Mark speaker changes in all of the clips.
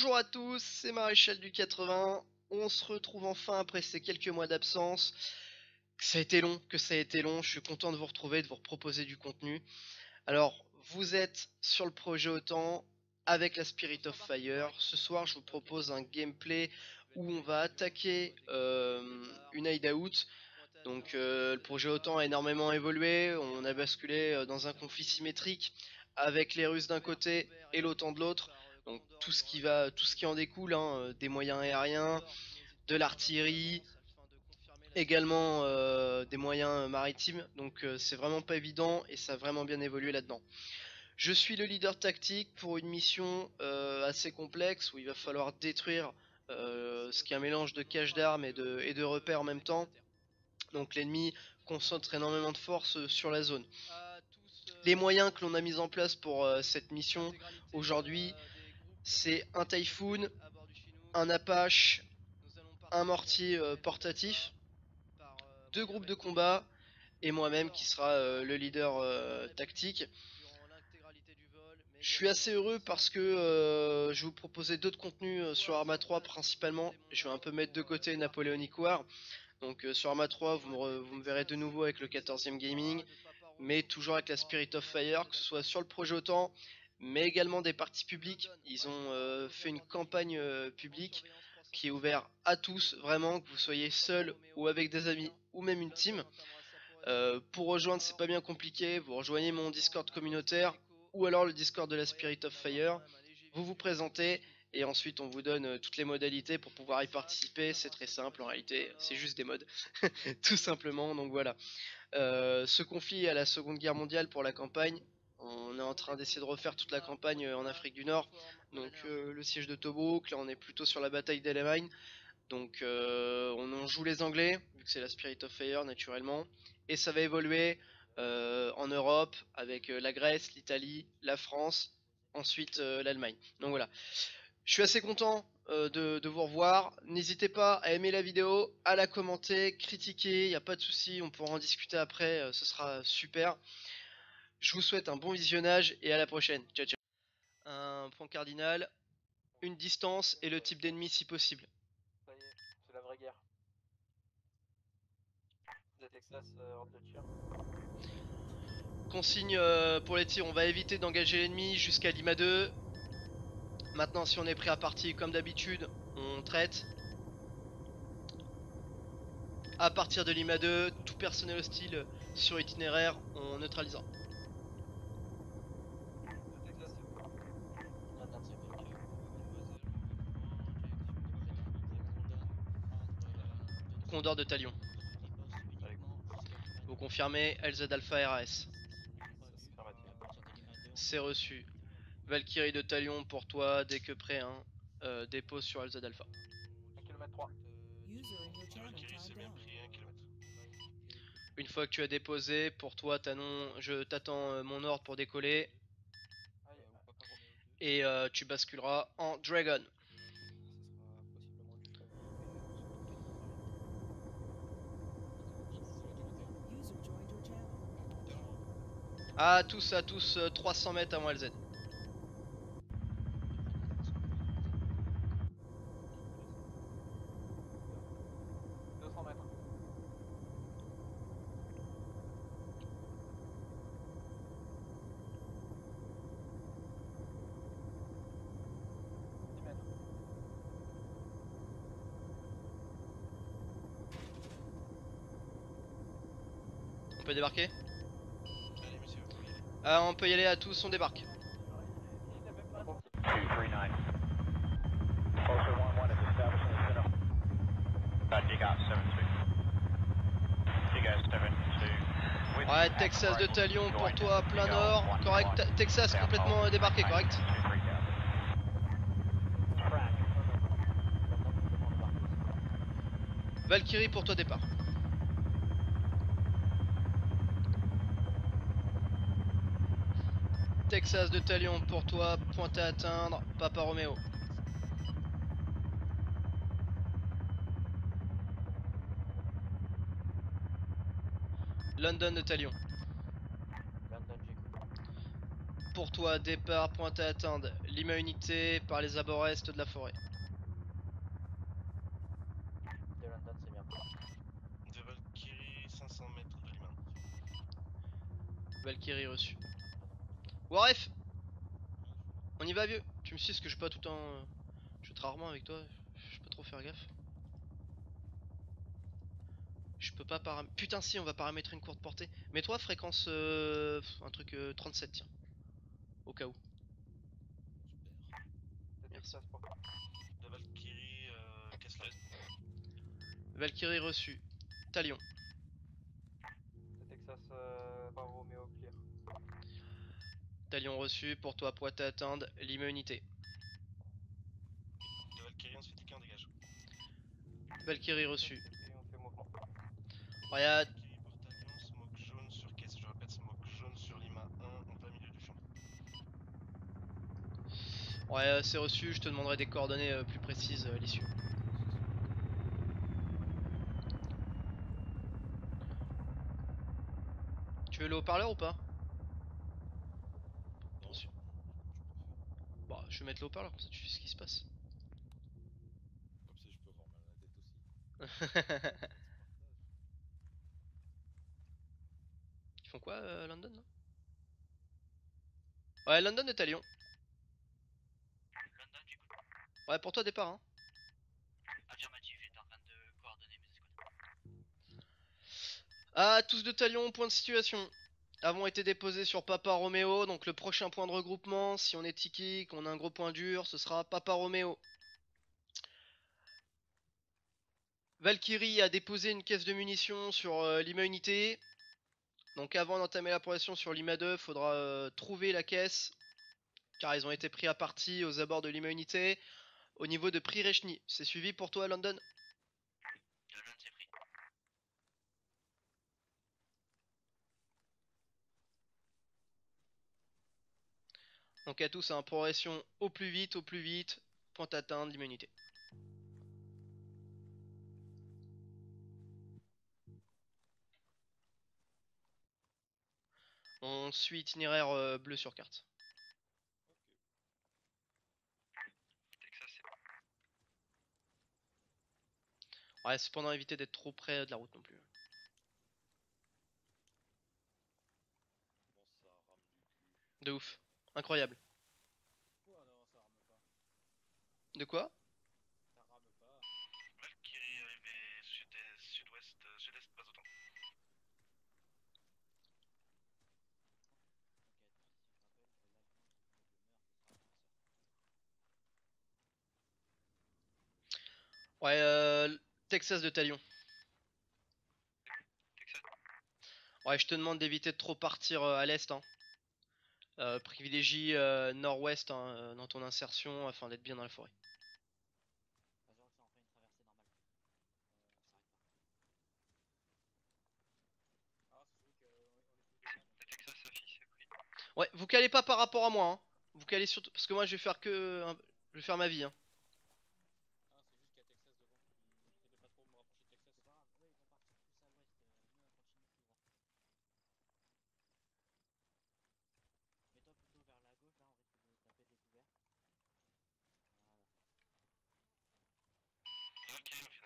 Speaker 1: Bonjour à tous, c'est Maréchal du 80. On se retrouve enfin après ces quelques mois d'absence. Que ça a été long, je suis content de vous retrouver, de vous proposer du contenu. Alors, vous êtes sur le projet OTAN avec la Spirit of Fire. Ce soir, je vous propose un gameplay où on va attaquer une hideout. Donc, le projet OTAN a énormément évolué. On a basculé dans un conflit symétrique avec les Russes d'un côté et l'OTAN de l'autre. Donc tout ce qui en découle, hein, des moyens aériens, de l'artillerie, également des moyens maritimes. Donc c'est vraiment pas évident et ça a vraiment bien évolué là-dedans. Je suis le leader tactique pour une mission assez complexe où il va falloir détruire ce qui est un mélange de cache d'armes et de repères en même temps. Donc l'ennemi concentre énormément de force sur la zone. Les moyens que l'on a mis en place pour cette mission aujourd'hui, c'est un Typhoon, un Apache, un mortier portatif, 2 groupes de combat et moi-même qui sera le leader tactique. Je suis assez heureux parce que je vais vous proposer d'autres contenus sur Arma 3 principalement. Je vais un peu mettre de côté Napoleonic War. Donc sur Arma 3 vous me verrez de nouveau avec le 14e gaming, mais toujours avec la Spirit of Fire, que ce soit sur le projet OTAN, mais également des parties publiques. Ils ont fait une campagne publique qui est ouverte à tous, vraiment, que vous soyez seul ou avec des amis ou même une team. Pour rejoindre, c'est pas bien compliqué, vous rejoignez mon Discord communautaire ou alors le Discord de la Spirit of Fire, vous vous présentez et ensuite on vous donne toutes les modalités pour pouvoir y participer. C'est très simple en réalité, c'est juste des mods tout simplement. Donc voilà, ce conflit à la Seconde Guerre mondiale pour la campagne, on est en train d'essayer de refaire toute la campagne en Afrique du Nord. Donc le siège de Tobruk, là on est plutôt sur la bataille d'Alamein. Donc on en joue les Anglais, vu que c'est la Spirit of Fire naturellement. Et ça va évoluer en Europe avec la Grèce, l'Italie, la France, ensuite l'Allemagne. Donc voilà, je suis assez content de vous revoir. N'hésitez pas à aimer la vidéo, à la commenter, critiquer, il n'y a pas de souci, on pourra en discuter après, ce sera super. Je vous souhaite un bon visionnage et à la prochaine. Ciao ciao. Un point cardinal, une distance et le type d'ennemi si possible.
Speaker 2: Ça y est, c'est la vraie guerre. Des Texas, ordre de tir.
Speaker 1: Consigne pour les tirs, on va éviter d'engager l'ennemi jusqu'à Lima 2. Maintenant, si on est prêt à partir comme d'habitude, on traite. À partir de Lima 2, tout personnel hostile sur itinéraire, on neutralisera.
Speaker 2: De Texas, c'est quoi?
Speaker 1: Condor de Talion. Vous confirmez LZ Alpha RAS. C'est reçu. Valkyrie de Talion pour toi, dès que prêt, hein, dépose sur LZ Alpha.
Speaker 2: 1 km 3.
Speaker 3: Valkyrie, c'est bien pris 1 km.
Speaker 1: Une fois que tu as déposé, pour toi, je t'attends mon ordre pour décoller. Et tu basculeras en Dragon. À tous, 300 mètres à moi LZ.
Speaker 2: 200 mètres.
Speaker 1: On peut débarquer?
Speaker 3: Allez, monsieur, vous pouvez y aller.
Speaker 1: Ah, on peut y aller à tous, on débarque.
Speaker 2: 239. Closer 1-1 is establishing the center. Dig out 7-2. Dig out 7-2.
Speaker 1: Ouais, Texas de Talion pour toi, plein nord. Correct, Texas complètement débarqué, correct? Valkyrie pour toi, départ. Texas de Talion pour toi, pointe à atteindre, Papa Romeo. London de Talion.
Speaker 2: London, j'écoute.
Speaker 1: pour toi, départ, pointe à atteindre Lima Unité par les abords est de la forêt.
Speaker 2: De London, c'est bien.
Speaker 3: De Valkyrie, 500 mètres de Lima.
Speaker 1: Valkyrie reçu. Waref, on y va vieux. Tu me sais ce que je suis pas tout le temps... Je suis rarement avec toi, je peux trop faire gaffe. Je peux pas paramétrer... Putain si, on va paramétrer une courte portée. Mets-toi fréquence... un truc 37 tiens. Au cas où.
Speaker 2: De
Speaker 1: Merci.
Speaker 2: Texas pour toi.
Speaker 3: De Valkyrie, Kessler.
Speaker 1: Valkyrie reçu. Talion.
Speaker 2: De Texas par Romeo clear.
Speaker 1: Talion reçu, pour toi, pointe à atteindre Lima Unité.
Speaker 3: De Valkyrie, on se fait ticker, on dégage.
Speaker 1: Valkyrie reçu.
Speaker 2: Et on fait mouvement.
Speaker 1: Regarde,
Speaker 3: Valkyrie Portalion, smoke jaune sur caisse, je répète, smoke jaune sur Lima 1 en plein milieu du champ.
Speaker 1: ouais, c'est reçu, je te demanderai des coordonnées plus précises à l'issue. Tu veux le haut-parleur ou pas?
Speaker 3: Non,
Speaker 1: Reçu. Bah, je vais mettre le haut-parleur, comme ça tu sais ce qui se passe.
Speaker 4: Comme ça, je peux avoir mal à la tête aussi.
Speaker 1: Ils font quoi, London là? Ouais, London est à Lyon.
Speaker 5: London, du coup.
Speaker 1: Ouais, pour toi, départ. Hein.
Speaker 5: Affirmatif, est en train de coordonner mes escouades.
Speaker 1: Ah, tous de Talion, point de situation. Avons été déposés sur Papa Romeo, donc le prochain point de regroupement, si on est tiki, qu'on a un gros point dur, ce sera Papa Romeo. Valkyrie a déposé une caisse de munitions sur Lima Unité. Donc avant d'entamer la progression sur Lima 2, faudra trouver la caisse, car ils ont été pris à partie aux abords de Lima Unité, au niveau de Prirechny. C'est suivi pour toi, London?
Speaker 5: London, c'est pris.
Speaker 1: Donc à tous, hein, progression au plus vite, point atteindre Lima Unité. On suit itinéraire bleu sur carte.
Speaker 5: Texas, c'est bon.
Speaker 1: Ouais, cependant éviter d'être trop près de la route non plus.
Speaker 4: Bon, ça rame du cul.
Speaker 1: De ouf. Incroyable.
Speaker 4: Oh non, ça rame pas.
Speaker 1: De quoi?
Speaker 4: Ça rame pas.
Speaker 3: Valkyrie arrivée sud-ouest, sud-est, pas autant.
Speaker 1: Ouais, Texas de Talion.
Speaker 5: Texas.
Speaker 1: Ouais, je te demande d'éviter de trop partir à l'est. Hein. Privilégie nord-ouest hein, dans ton insertion afin d'être bien dans la forêt.
Speaker 5: Vas-y, on fait une traversée normale. On s'arrête pas.
Speaker 4: Ah, c'est celui qu'on est tous des mêmes.
Speaker 5: De Texas, Sophie, c'est pris.
Speaker 1: Ouais, vous calez pas par rapport à moi. Hein. Vous calez surtout parce que moi je vais faire que, je vais faire ma vie. Hein.
Speaker 4: Ah, c'est juste qu'il y a Texas devant. J'essaie de pas trop me rapprocher de Texas.
Speaker 5: C'est pas grave, eux ils vont partir plus à l'ouest. Nous on continue tout droit. Mets-toi plutôt vers la gauche, là on risque de taper découvert. Voilà.
Speaker 3: Valkyrie au final.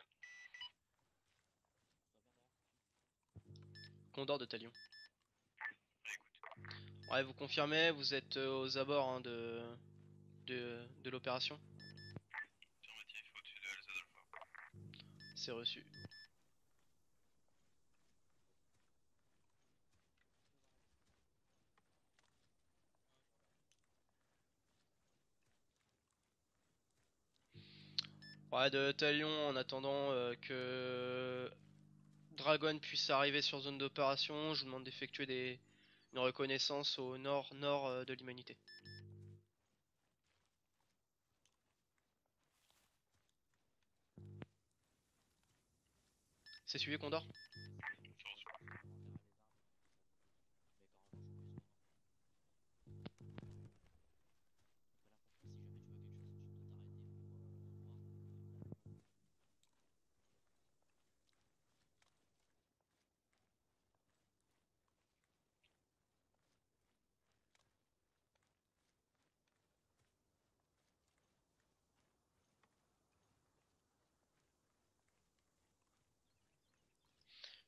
Speaker 5: Sois bien derrière.
Speaker 1: Condor de Talion.
Speaker 3: Bah écoute.
Speaker 1: Ouais, vous confirmez, vous êtes aux abords hein, de l'opération.
Speaker 3: Affirmatif, au-dessus de LZ Alpha.
Speaker 1: C'est reçu. Ouais, de Talion en attendant que Dragon puisse arriver sur zone d'opération, je vous demande d'effectuer une reconnaissance au nord-nord de l'humanité. C'est suivi Condor?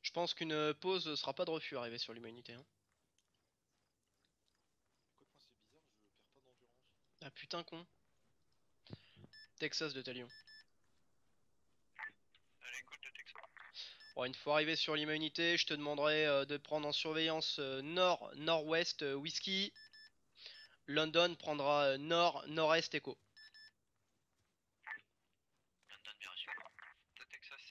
Speaker 1: Je pense qu'une pause sera pas de refus arrivé sur l'humanité. Hein.
Speaker 4: Écoute, moi c'est bizarre, je perds pas d'endurance.
Speaker 1: Ah putain con. Texas de Talion.
Speaker 3: À l'écoute de Texas.
Speaker 1: Bon, une fois arrivé sur l'humanité, je te demanderai de prendre en surveillance nord-nord-ouest Whisky. London prendra nord-nord-est Echo.
Speaker 2: London, bien reçu.
Speaker 3: De Texas.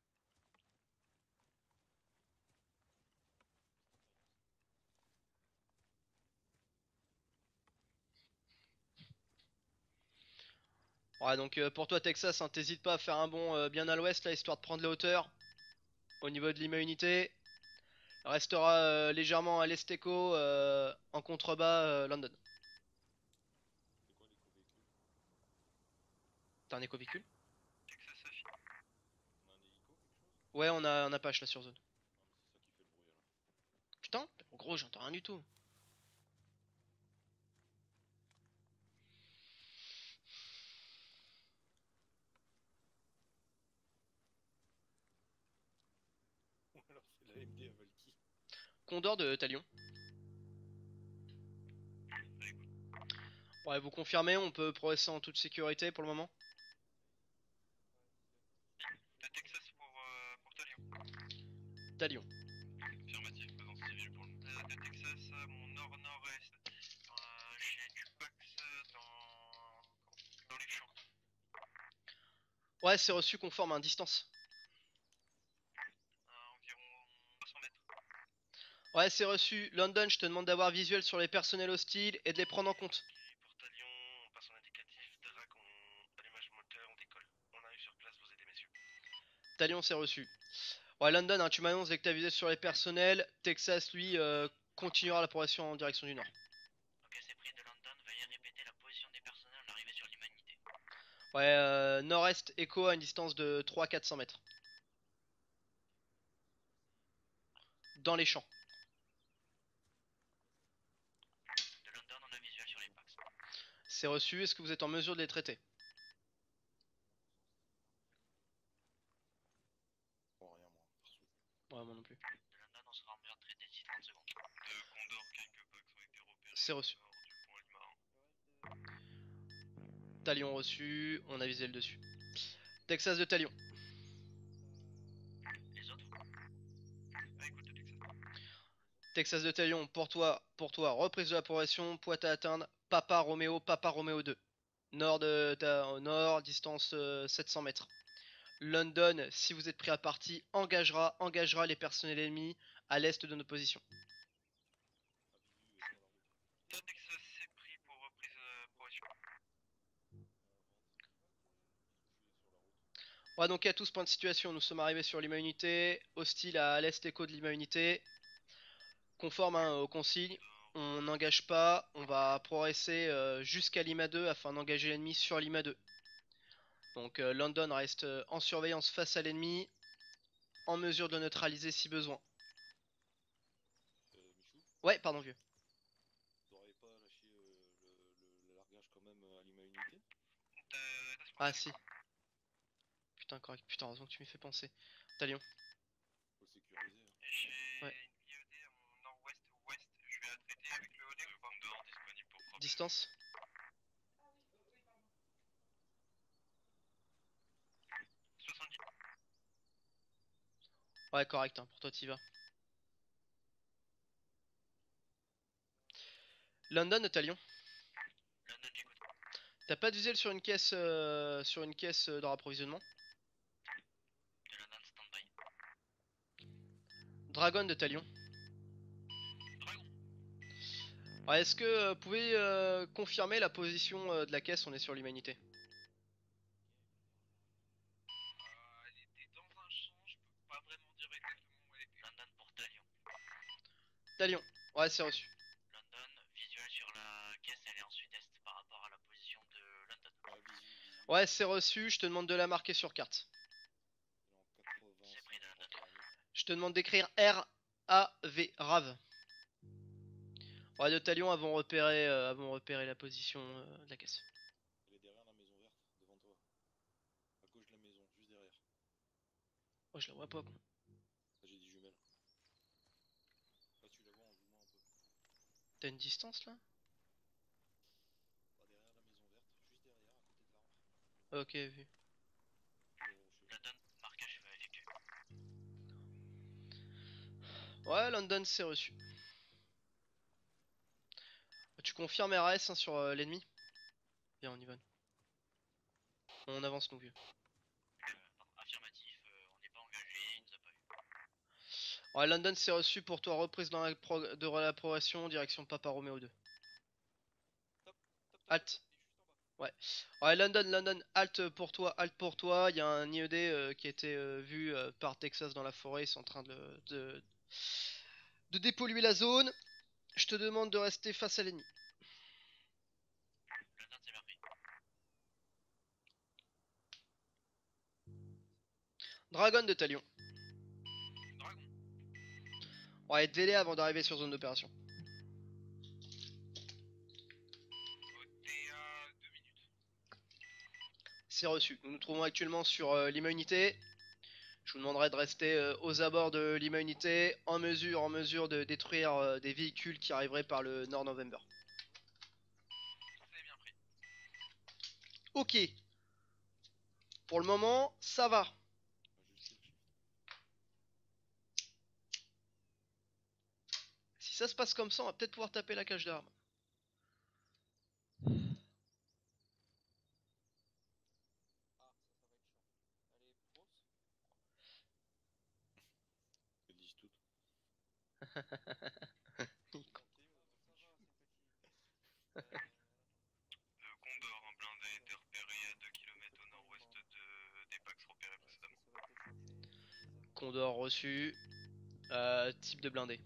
Speaker 1: Ouais, donc pour toi Texas, hein, t'hésites pas à faire un bond bien à l'ouest là, histoire de prendre les hauteurs. Au niveau de l'Ima Unité, restera légèrement à l'est Echo, en contrebas London.
Speaker 4: C'est quoi l'éco-véhicule?
Speaker 1: T'as un éco-véhicule?
Speaker 3: Texas affiche.
Speaker 4: On a un hélico, quelque chose?
Speaker 1: Ouais, on a un Apache là sur zone.
Speaker 4: Ah, mais c'est ça qui fait le bruit alors.
Speaker 1: Putain, en gros j'entends rien du tout.
Speaker 4: Ou alors c'est la MD à Valky.
Speaker 1: Condor de Talion. Ouais, vous confirmez, on peut progresser en toute sécurité pour le moment.
Speaker 3: De Texas pour Talion.
Speaker 1: Talion.
Speaker 3: Affirmatif, présence civile pour de Texas, mon nord-nord-est. J'ai du Pax dans les champs.
Speaker 1: Ouais, c'est reçu conforme à distance.
Speaker 3: À environ 300 mètres.
Speaker 1: Ouais, c'est reçu. London, je te demande d'avoir visuel sur les personnels hostiles et de les prendre en compte.
Speaker 3: Pour Talion, on passe en indicatif. Dragon, allumage moteur, on décolle. On arrive sur place, vous aider, messieurs.
Speaker 1: Talion, c'est reçu. Ouais, London, hein, tu m'annonces dès que t'as visé sur les personnels. Texas, lui, continuera la progression en direction du nord.
Speaker 5: Ok, c'est pris de London, veuillez répéter la position des personnels en arrivée sur l'humanité.
Speaker 1: Ouais, nord-est, Echo à une distance de 300-400 mètres. Dans les champs.
Speaker 5: De London, on a visuel sur les Pax.
Speaker 1: C'est reçu. Est-ce que vous êtes en mesure de les traiter?
Speaker 4: Oh, rien moi, perso.
Speaker 1: Ouais, moi non plus.
Speaker 5: De London, on sera en mesure de traiter d'ici 30 secondes.
Speaker 3: De Condor, quelques Pax ont été repérés.
Speaker 1: C'est reçu.
Speaker 3: Hors du pont Alma.
Speaker 1: Talion reçu. On a visé le dessus. Texas de Talion.
Speaker 5: Les autres,
Speaker 3: À écoute de Texas.
Speaker 1: Texas de Talion, pour toi, reprise de la progression, pointe à atteindre, Papa Roméo 2. Nord au nord, distance 700 mètres. London, si vous êtes pris à partie, engagera les personnels ennemis à l'est de nos positions.
Speaker 4: À visu sur la route.
Speaker 3: De Texas, c'est pris pour reprise progression.
Speaker 4: Sur la route.
Speaker 1: Ouais, donc à tous points de situation, nous sommes arrivés sur Lima Unité, hostile à l'est écho de Lima Unité. Conforme hein, aux consignes, on n'engage pas, on va progresser jusqu'à Lima 2 afin d'engager l'ennemi sur Lima 2. Donc London reste en surveillance face à l'ennemi, en mesure de neutraliser si besoin.
Speaker 4: Michou,
Speaker 1: Ouais, pardon vieux.
Speaker 4: t'aurais pas lâché le largage quand même à l'Ima Unité?
Speaker 1: Ah si. Putain correct, putain heureusement que tu m'y fais penser. Talion.
Speaker 4: Faut le sécuriser. Hein.
Speaker 3: J'ai
Speaker 1: Ouais.
Speaker 3: une IED en nord-ouest-ouest. Je vais la traiter avec le OD ou Condor disponible pour propulser.
Speaker 1: Distance.
Speaker 3: 70.
Speaker 1: Ouais correct, hein, pour toi t'y vas. London de Talion.
Speaker 5: London, j'écoute.
Speaker 1: T'as pas de visuel sur une caisse de rapprovisionnement?
Speaker 5: De London, stand-by.
Speaker 1: Dragon de Talion.
Speaker 5: Dragon.
Speaker 1: Ouais, est-ce que vous pouvez confirmer la position de la caisse? On est sur l'humanité.
Speaker 3: Elle était dans un champ, je peux pas vraiment dire exactement où elle était.
Speaker 5: London pour Talion.
Speaker 1: Talion. Ouais, c'est reçu.
Speaker 5: London, visuel sur la caisse, elle est en sud-est par rapport à la position de London.
Speaker 4: Ah, visu.
Speaker 1: Ouais, c'est reçu. Je te demande de la marquer sur carte.
Speaker 4: Elle est en 80.
Speaker 5: C'est pris de London.
Speaker 1: Je te demande d'écrire R-A-V. Rave. Ouais, de Talion avons repéré la position de la caisse.
Speaker 4: Elle est derrière la maison verte, devant toi. À gauche de la maison, juste derrière.
Speaker 1: Oh, je la vois pas, con.
Speaker 4: Ah, j'ai dit jumelle.
Speaker 1: T'as une distance là?
Speaker 4: Pas derrière la maison verte, juste derrière, à côté de l'arbre.
Speaker 1: Ok, vu.
Speaker 4: Le rocher.
Speaker 3: London, marquage effectué.
Speaker 1: Ouais, London, c'est reçu. Tu confirmes RS hein, sur l'ennemi? Bien, on y va. On avance, nous, vieux.
Speaker 3: Pardon, affirmatif, on n'est pas engagé, il nous a pas vu.
Speaker 1: Ouais, London, c'est reçu pour toi. Reprise dans de la progression, direction Papa Romeo 2. Halt. Ouais. Ouais, London, halt pour toi, halt pour toi. Il y a un IED qui a été vu par Texas dans la forêt. Ils sont en train de dépolluer la zone. Je te demande de rester face à l'ennemi.
Speaker 3: London, c'est bien pris.
Speaker 1: Dragon de Talion.
Speaker 3: Dragon.
Speaker 1: Ouais, délai avant d'arriver sur zone d'opération.
Speaker 3: Côté à 2 minutes.
Speaker 1: C'est reçu. Nous nous trouvons actuellement sur l'IMA unité. Je vous demanderai de rester aux abords de l'IMA unité, en mesure de détruire des véhicules qui arriveraient par le Nord November.
Speaker 3: C'est bien pris.
Speaker 1: Ok. Pour le moment, ça va.
Speaker 4: Juste le shift.
Speaker 1: Si ça se passe comme ça, on va peut-être pouvoir taper la cage d'armes.
Speaker 4: Elles disent toutes.
Speaker 3: Le Condor, un blindé, été repéré à 2 km au nord-ouest des Pax repérés précédemment.
Speaker 1: Condor reçu. Type de blindé.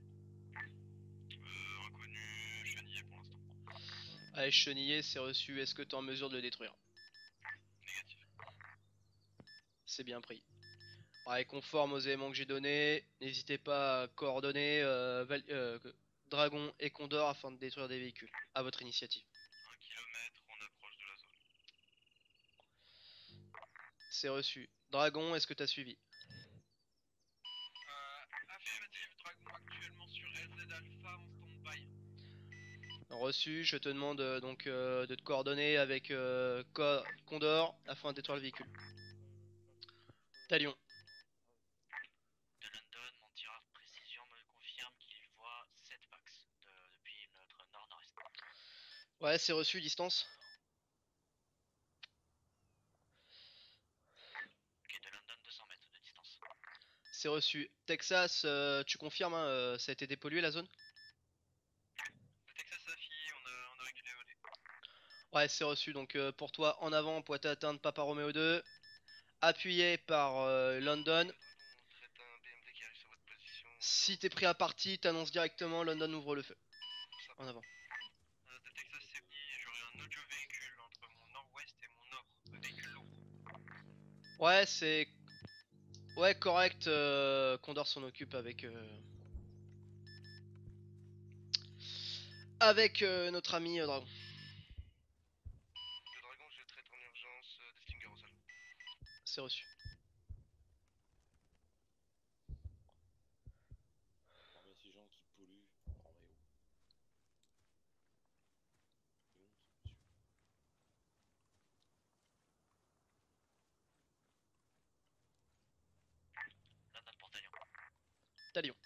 Speaker 3: Inconnu, chenillé pour l'instant.
Speaker 1: Allez, chenillé, c'est reçu. Est-ce que tu es en mesure de le détruire?
Speaker 3: Négatif.
Speaker 1: C'est bien pris. Ouais, conforme aux éléments que j'ai donnés. N'hésitez pas à coordonner Dragon et Condor afin de détruire des véhicules. À votre initiative.
Speaker 3: 1 km, on approche de la zone.
Speaker 1: C'est reçu. Dragon, est-ce que tu as suivi?
Speaker 3: Affirmatif, Dragon actuellement sur LZ Alpha en stand-by.
Speaker 1: Reçu, je te demande donc de te coordonner avec Condor afin de détruire le véhicule. Talion.
Speaker 3: De London, mon tireur précision me confirme qu'il voit 7 Pax depuis notre nord-nord-est.
Speaker 1: Ouais, c'est reçu, distance.
Speaker 3: Ok, de London, 200 mètres de distance.
Speaker 1: C'est reçu. Texas, tu confirmes, hein, ça a été dépollué la zone?
Speaker 3: Le Texas Safi, on a régulé au nez.
Speaker 1: Ouais, c'est reçu. Donc pour toi, en avant, pointe à atteindre Papa Romeo 2. Appuyé par London.
Speaker 3: On traite un BMD qui arrive sur votre position.
Speaker 1: Si t'es pris à partie, t'annonces directement, London ouvre le feu. En avant.
Speaker 3: De Texas Safi, j'aurai un audio véhicule entre mon nord-ouest et mon nord. Un véhicule lourd.
Speaker 1: Ouais, c'est... Ouais, correct. Condor s'en occupe avec... Avec notre ami Dragon.
Speaker 3: Le Dragon, je traite en urgence des slingers au sol.
Speaker 1: C'est reçu.
Speaker 4: Parmi ces gens qui polluent. Oh, mais oh. C'est bon, c'est monsieur.
Speaker 3: London pour Talion.
Speaker 1: Talion.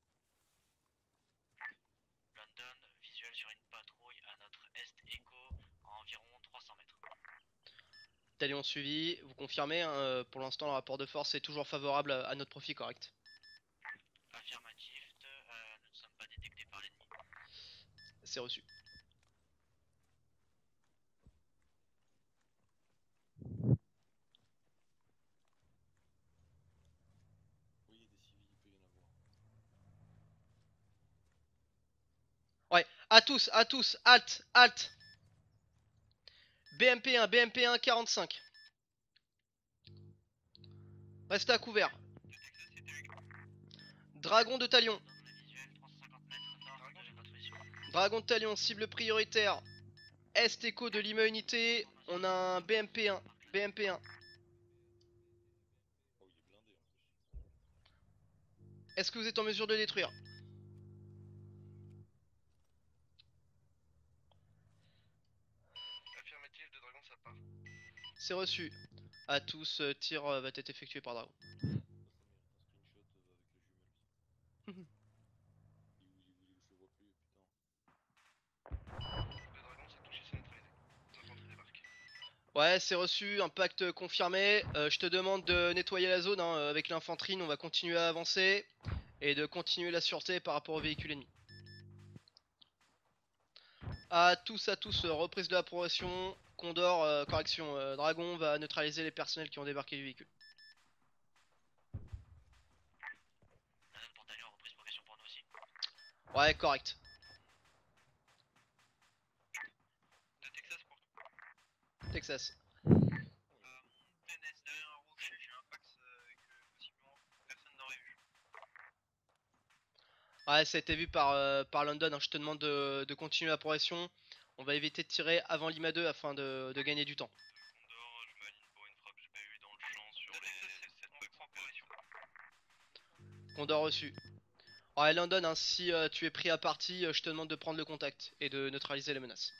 Speaker 3: London, visuel sur une patrouille à notre est écho à environ 300 mètres.
Speaker 1: Talion suivi. Vous confirmez, hein, pour l'instant, le rapport de force est toujours favorable à notre profit, correct?
Speaker 3: Affirmatif, nous ne sommes pas détectés par l'ennemi.
Speaker 1: C'est reçu.
Speaker 4: Oui, des civils, il peut y en avoir.
Speaker 1: Ouais, à tous, halt, halt. BMP1, BMP1, 45. Restez à couvert.
Speaker 3: Le Texas était avec
Speaker 1: Dragon de Talion.
Speaker 3: London, le visuel 350 mètres nord de votre position.
Speaker 1: Dragon de Talion, cible prioritaire. Est écho de l'IMA unité. On a un BMP1. BMP1.
Speaker 4: Oh, il est blindé en plus.
Speaker 1: Est-ce que vous êtes en mesure de le détruire? c'est reçu. À tous, tir va être effectué par Dragon.
Speaker 4: Ça mérite un screenshot avec le jumelé. Il est où, je le vois plus, putain.
Speaker 3: Le dragon s'est touché, c'est neutralisé. L'infanterie débarque.
Speaker 1: Ouais, c'est reçu, impact confirmé. Je te demande de nettoyer la zone hein, avec l'infanterie, nous on va continuer à avancer. Et de continuer la sûreté par rapport aux véhicules ennemis. À tous, reprise de la progression. Condor, correction, Dragon va neutraliser les personnels qui ont débarqué du véhicule.
Speaker 3: Madame pour Talion, reprise progression pour nous aussi.
Speaker 1: Ouais, correct.
Speaker 3: De Texas pour
Speaker 1: Texas.
Speaker 3: PNS derrière un rouge, j'ai un fax que possiblement personne n'aurait vu.
Speaker 1: Ouais, ça a été vu par London, hein. Je te demande de continuer la progression. On va éviter de tirer avant Lima 2 afin de gagner du temps.
Speaker 3: Condor, je m'aligne pour une frappe GPU dans le champ sur les 7 fax opération.
Speaker 1: Condor reçu. Ouais, London, hein, si tu es pris à partie, je te demande de prendre le contact et de neutraliser les menaces.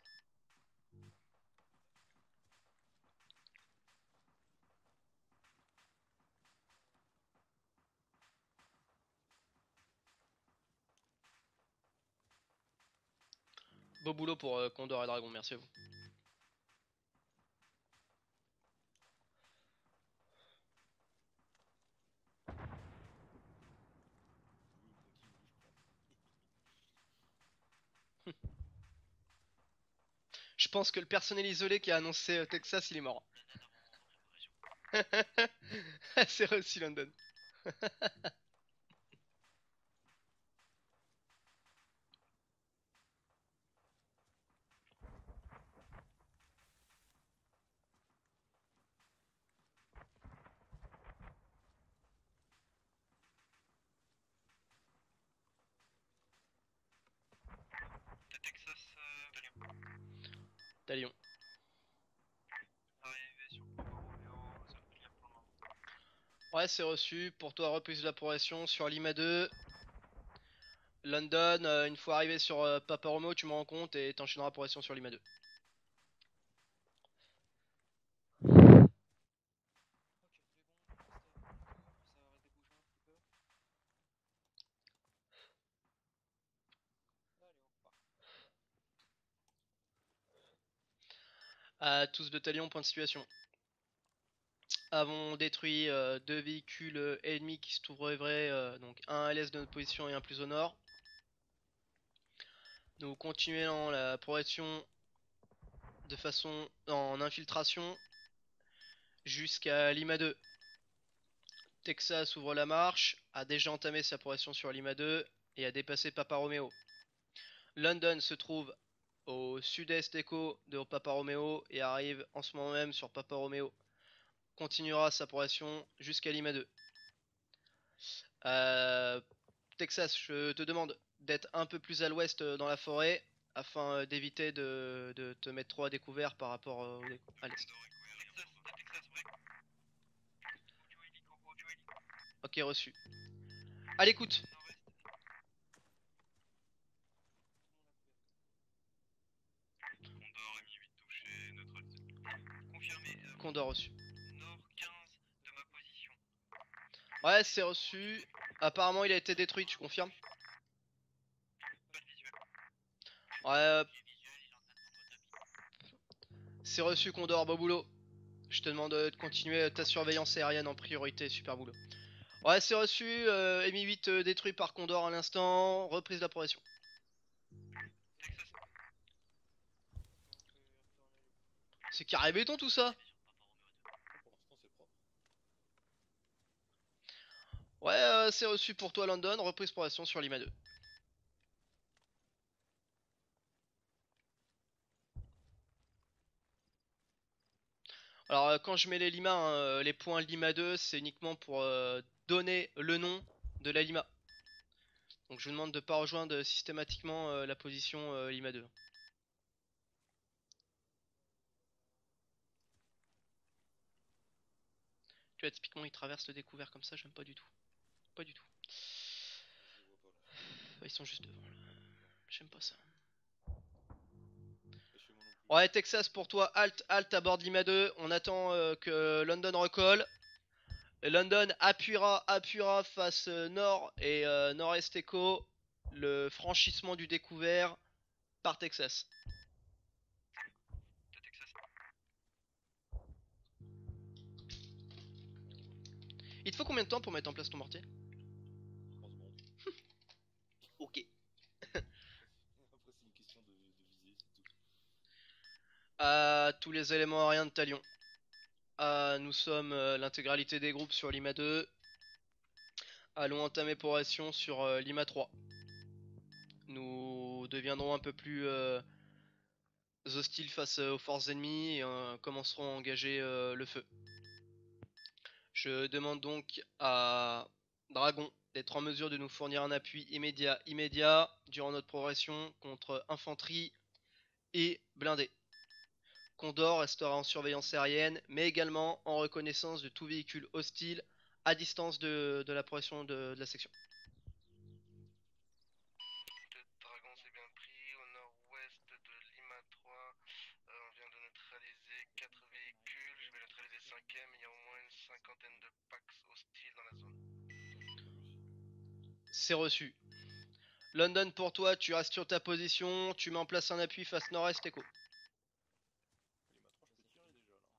Speaker 1: Beau boulot pour Condor et Dragon, merci à vous. Je pense que le personnel isolé qui a annoncé Texas, il est mort. C'est reçu London.
Speaker 3: De Texas, Talion.
Speaker 1: Talion.
Speaker 3: Arrivé sur Papa Romeo, zone clear pour le moment.
Speaker 1: Ouais, c'est reçu. Pour toi, reprise de la progression sur Lima 2. London, une fois arrivé sur Papa Romeo, tu me rends compte et t'enchaîneras la progression sur Lima 2.
Speaker 5: Ok, c'est bon, ça va arrêter de bouger un petit peu. Allez, on repart.
Speaker 1: À tous de Talion, point de situation. Avons détruit deux véhicules ennemis qui se trouveraient donc un à l'est de notre position et un plus au nord. Nous continuons la progression de façon en infiltration jusqu'à Lima 2. Texas ouvre la marche, a déjà entamé sa progression sur Lima 2 et a dépassé Papa Romeo. London se trouve au sud-est écho de Papa Romeo et arrive en ce moment même sur Papa Romeo. Continuera sa progression jusqu'à Lima 2. Texas, je te demande d'être un peu plus à l'ouest dans la forêt afin d'éviter de te mettre trop à découvert par rapport à l'est.
Speaker 3: Texas, ouais. Audio hélico, audio hélico.
Speaker 1: Ok, reçu. À l'écoute.
Speaker 3: Nord-est. Condor, Mi-8 touché, neutralisé. Confirmé.
Speaker 1: Condor reçu.
Speaker 3: Nord 15 de ma position.
Speaker 1: Ouais, c'est reçu. Apparemment, il a été détruit, tu confirmes?
Speaker 3: Pas de visuel.
Speaker 1: Ouais, c'est reçu, Condor, beau boulot. Je te demande de continuer ta surveillance aérienne en priorité, super boulot. Ouais, c'est reçu, Mi-8 détruit par Condor à l'instant, reprise de la progression.
Speaker 3: Texas.
Speaker 1: C'est carré béton tout ça?
Speaker 4: Pour l'instant, c'est propre.
Speaker 1: Ouais, c'est reçu pour toi London, reprise progression sur Lima 2. Alors quand je mets les Lima, hein, les points Lima 2, c'est uniquement pour donner le nom de la Lima. Donc je vous demande de ne pas rejoindre systématiquement la position Lima 2. Tu vois, typiquement ils traversent le découvert comme ça, j'aime pas du tout. Pas du tout.
Speaker 4: Je les vois pas là.
Speaker 1: Ils sont juste devant. J'aime pas ça.
Speaker 4: Et chez moi non plus.
Speaker 1: Ouais, Texas pour toi, halt à bord de Lima 2. On attend que London recolle. Et London appuiera face nord et nord-est écho le franchissement du découvert par Texas.
Speaker 3: De Texas.
Speaker 1: Il te faut combien de temps pour mettre en place ton mortier?
Speaker 4: 3 secondes.
Speaker 1: Ok.
Speaker 4: Après, c'est une question de viser, c'est tout.
Speaker 1: Tous les éléments aériens de Talion. Nous sommes l'intégralité des groupes sur Lima 2. Allons entamer opération sur Lima 3. Nous deviendrons un peu plus hostiles face aux forces ennemies et commencerons à engager le feu. Je demande donc à Dragon d'être en mesure de nous fournir un appui immédiat durant notre progression contre infanterie et blindés. Condor restera en surveillance aérienne, mais également en reconnaissance de tout véhicule hostile à distance de la progression de la section.
Speaker 6: Dragon, c'est bien pris. Au nord-ouest de Lima 3, on vient de neutraliser 4 véhicules. Je vais neutraliser le 5ème. Il y a au moins une cinquantaine de packs hostiles dans la zone.
Speaker 1: C'est reçu. London pour toi, tu restes sur ta position, tu mets en place un appui face nord-est écho.
Speaker 4: Lima 3, je peux tirer déjà là.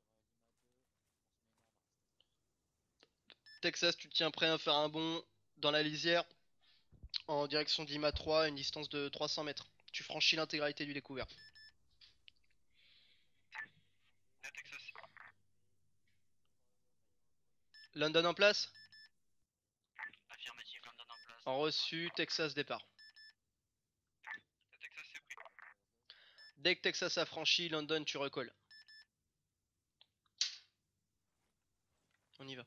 Speaker 1: Texas, tu te tiens prêt à faire un bond dans la lisière en direction de Lima 3 à une distance de 300 mètres. Tu franchis l'intégralité du découvert.
Speaker 3: De Texas.
Speaker 1: London en place?
Speaker 3: Affirmatif, London en place.
Speaker 1: En reçu, Texas départ.
Speaker 3: De Texas, c'est pris.
Speaker 1: Dès que Texas a franchi, London tu recolles. On y va.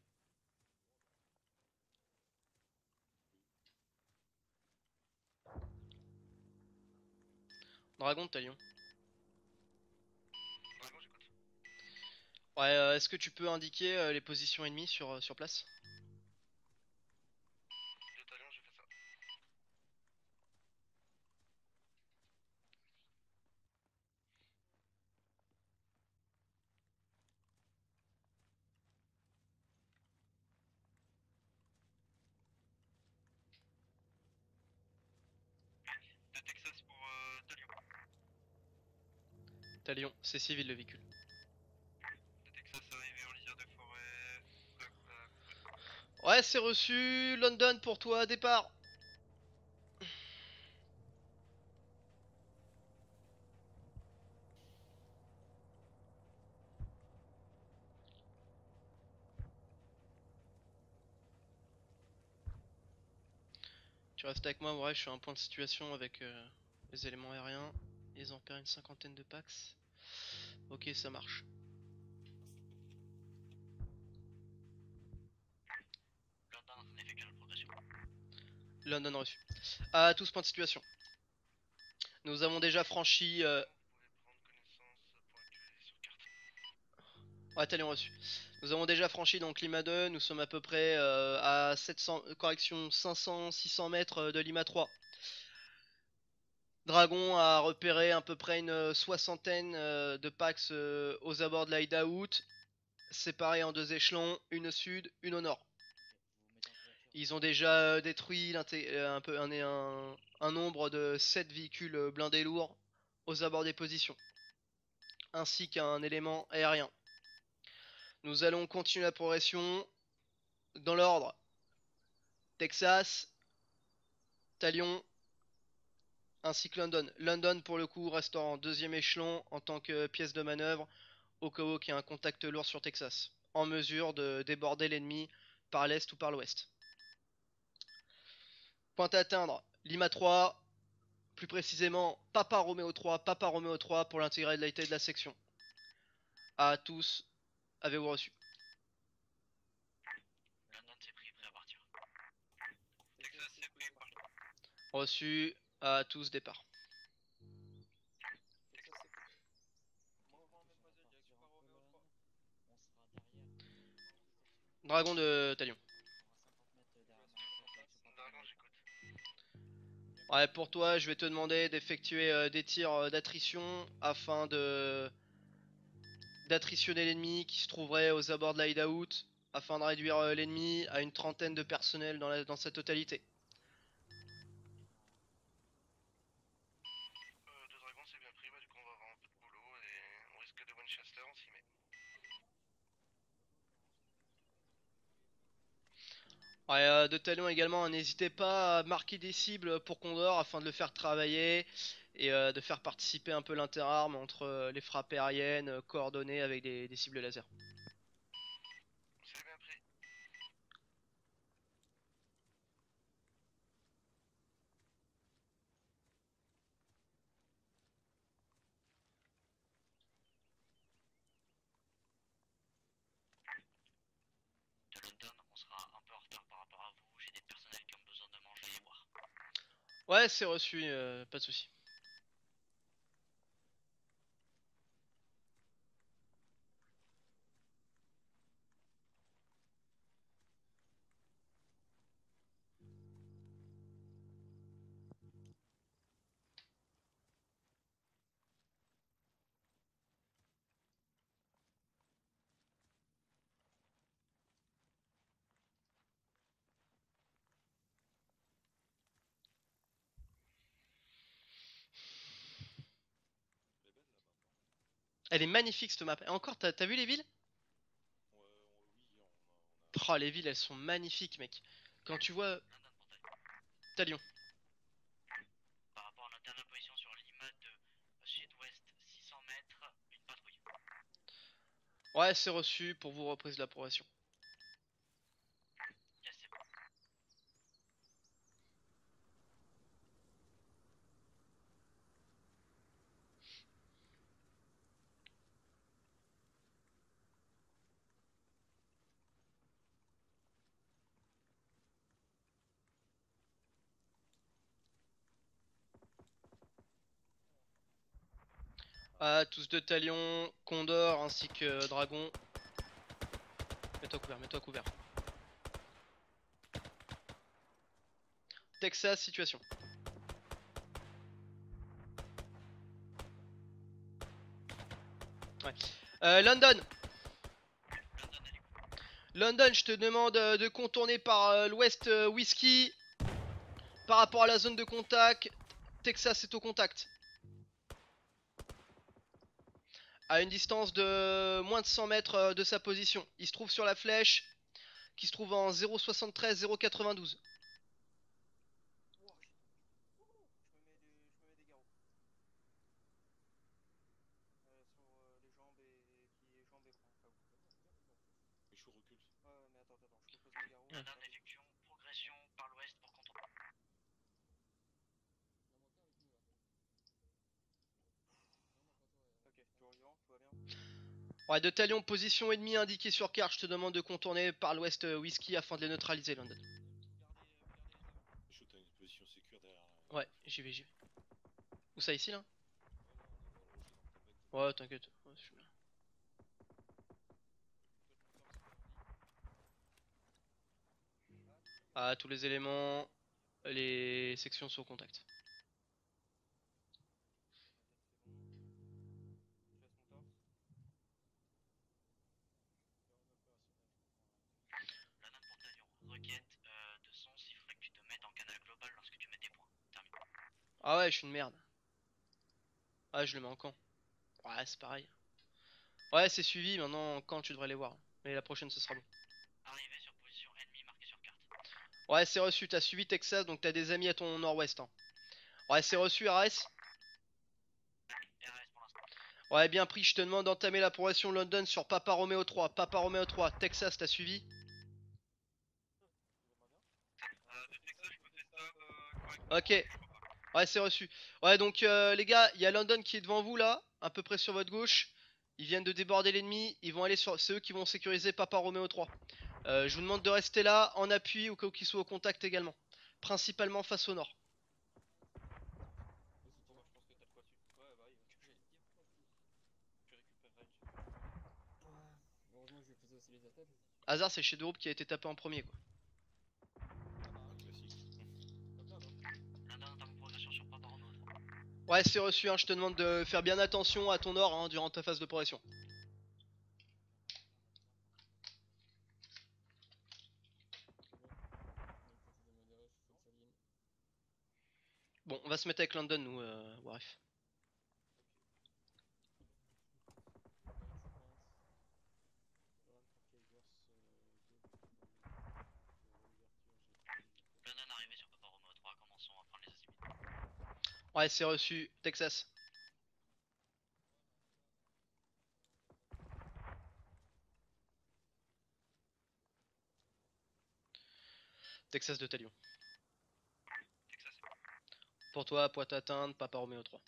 Speaker 1: Dragon de Talion.
Speaker 6: Dragon, j'écoute.
Speaker 1: Ouais, est-ce que tu peux indiquer les positions ennemies sur place?
Speaker 6: De Talion, j'ai fait ça.
Speaker 3: De Texas pour Talion.
Speaker 1: Talion, c'est civil le véhicule.
Speaker 3: De Texas arrivé en lisière de forêt.
Speaker 1: Ouais, c'est reçu. London pour toi, départ. Tu restes avec moi, ouais, je suis à un point de situation avec les éléments aériens. Ils en perdent une cinquantaine de packs. Ok, ça marche.
Speaker 3: London en effectuant la progression.
Speaker 1: London reçu. À tous point de situation. Nous avons déjà franchi...
Speaker 6: Vous pouvez prendre connaissance pour actualiser sur carte.
Speaker 1: Ouais, Talion reçu. Nous avons déjà franchi donc Lima 2, nous sommes à peu près à 700, correction 500-600 mètres de Lima 3. Dragon a repéré à peu près une soixantaine de packs aux abords de l'Hideout, séparés en deux échelons, une au sud, une au nord. Ils ont déjà détruit un nombre de 7 véhicules blindés lourds aux abords des positions, ainsi qu'un élément aérien. Nous allons continuer la progression dans l'ordre. Texas, Talion, ainsi que London. London pour le coup reste en deuxième échelon en tant que pièce de manœuvre au cas où il y a un contact lourd sur Texas, en mesure de déborder l'ennemi par l'est ou par l'ouest. Point à atteindre, Lima 3, plus précisément Papa Romeo 3 pour l'intégralité de la section. À tous, avez-vous reçu?
Speaker 3: London c'est pris, prêt à partir. Texas c'est pris, parle.
Speaker 1: Reçu, à tous, départ.
Speaker 2: Texas, c'est pris. Moi, avant Mademoiselle, direction par Romeo 3.
Speaker 5: On sera derrière.
Speaker 1: Dragon de Talion.
Speaker 5: On sera 50 mètres derrière
Speaker 2: Situation en place.
Speaker 6: Dragon, j'écoute.
Speaker 2: Bien
Speaker 1: Ouais, pour toi, je vais te demander d'effectuer des tirs d'attrition afin de d'attritionner l'ennemi qui se trouverait aux abords de l'hideout afin de réduire l'ennemi à une trentaine de personnel dans sa totalité.
Speaker 6: Deux dragons c'est bien pris, bah du coup on va avoir un peu de boulot et on risque de Winchester, on s'y met.
Speaker 1: Ouais, de Talion également, n'hésitez pas à marquer des cibles pour Condor afin de le faire travailler et de faire participer un peu l'interarme entre les frappes aériennes coordonnées avec des cibles laser.
Speaker 6: C'est bien pris.
Speaker 3: De London, on sera un peu en retard par rapport à vous. J'ai des personnels qui ont besoin de manger et boire.
Speaker 1: Ouais, c'est reçu, pas de souci.
Speaker 4: Elle est belle la map. Hein.
Speaker 1: Elle est magnifique cette map. Et encore, t'as vu les villes?
Speaker 4: Oui, on a.
Speaker 1: Oh, les villes, elles sont magnifiques, mec. Quand tu vois
Speaker 3: London pour
Speaker 1: Talion.
Speaker 3: Par rapport à notre dernière position sur l'IMA de sud-ouest 600 mètres, une patrouille.
Speaker 1: Ouais, c'est reçu pour vous reprise l'approbation.
Speaker 3: Yes, c'est bon.
Speaker 1: Ah, tous de Talion, Condor ainsi que Dragon. Mets-toi couvert, mets-toi couvert. Texas, situation. Ouais. London.
Speaker 3: London a du coup.
Speaker 1: London, je te demande de contourner par l'ouest Whisky. Par rapport à la zone de contact, Texas est au contact. À une distance de moins de 100 mètres de sa position. Il se trouve sur la flèche qui se trouve en 0,73, 0,92.
Speaker 2: Je me mets des garrots. Sur les jambes et pieds, jambes et bras. Enfin,
Speaker 4: Michou recule.
Speaker 2: ouais, mais attends, je me pose mes garrots.
Speaker 3: London, effectuons progression par l'ouest pour contourner.
Speaker 2: Ok, toujours vivant, tout va bien.
Speaker 1: Ouais, de Talion, position ennemie indiquée sur carte. Je te demande de contourner par l'ouest Whisky afin de les neutraliser, London.
Speaker 4: Michou, t'as une position sécure derrière là.
Speaker 1: Ouais, j'y vais, j'y vais. Où ça, ici, là?
Speaker 4: Ouais, là, on est dans le rocher dans le tempête.
Speaker 1: Ouais, t'inquiète. Ouais, je suis bien. Ah, tous les éléments, les sections sont au contact.
Speaker 2: Je laisse mon torse.
Speaker 3: London pour Talion. Requête de son, s'il faudrait que tu te mettes en canal global lorsque tu mets tes points. Terminé.
Speaker 1: Ah ouais, je suis une merde. Ah, je le mets en camp. Ouais, c'est pareil. Ouais, c'est suivi, maintenant, quand tu devrais les voir. Mais la prochaine, ce sera bon.
Speaker 3: Arrivé sur position ennemie marquée sur carte.
Speaker 1: Ouais, c'est reçu, t'as suivi Texas, donc t'as des amis à ton nord-ouest. Hein. Ouais, c'est reçu, RS.
Speaker 3: RS pour l'instant.
Speaker 1: Ouais, bien pris, je te demande d'entamer la progression London sur Papa Romeo 3. Papa Romeo 3, Texas, t'as suivi?
Speaker 6: De Texas, je me fais ça correctement.
Speaker 1: Ok. Ouais, c'est reçu. Ouais, donc les gars, il y a London qui est devant vous là, à peu près sur votre gauche. Ils viennent de déborder l'ennemi, ils vont aller sur... C'est eux qui vont sécuriser Papa Romeo 3. Je vous demande de rester là, en appui, au cas où qu'ils soient au contact également. Principalement face au nord.
Speaker 2: Je pense que t'as de quoi dessus. Ouais, bah oui, ok, j'allais te dire. Tu récupéreras une chef.
Speaker 5: Ouais, heureusement que je faisais aussi les attaques.
Speaker 1: Hasard, c'est chez Group qui a été tapé en premier quoi.
Speaker 4: Un classique.
Speaker 2: Pas grave, hein.
Speaker 3: London entame
Speaker 1: Ouais, c'est reçu, hein, je te demande de faire bien attention à ton or hein, durant ta phase de progression. Bon, on va se mettre avec London, nous, bref.
Speaker 3: London arrivé sur Papa Romeo 3, commençons à prendre les azimuts.
Speaker 1: Ouais, c'est reçu, Texas. Texas de Talion.
Speaker 3: Texas c'est bon.
Speaker 1: Pour toi, pointe atteinte, Papa Romeo 3.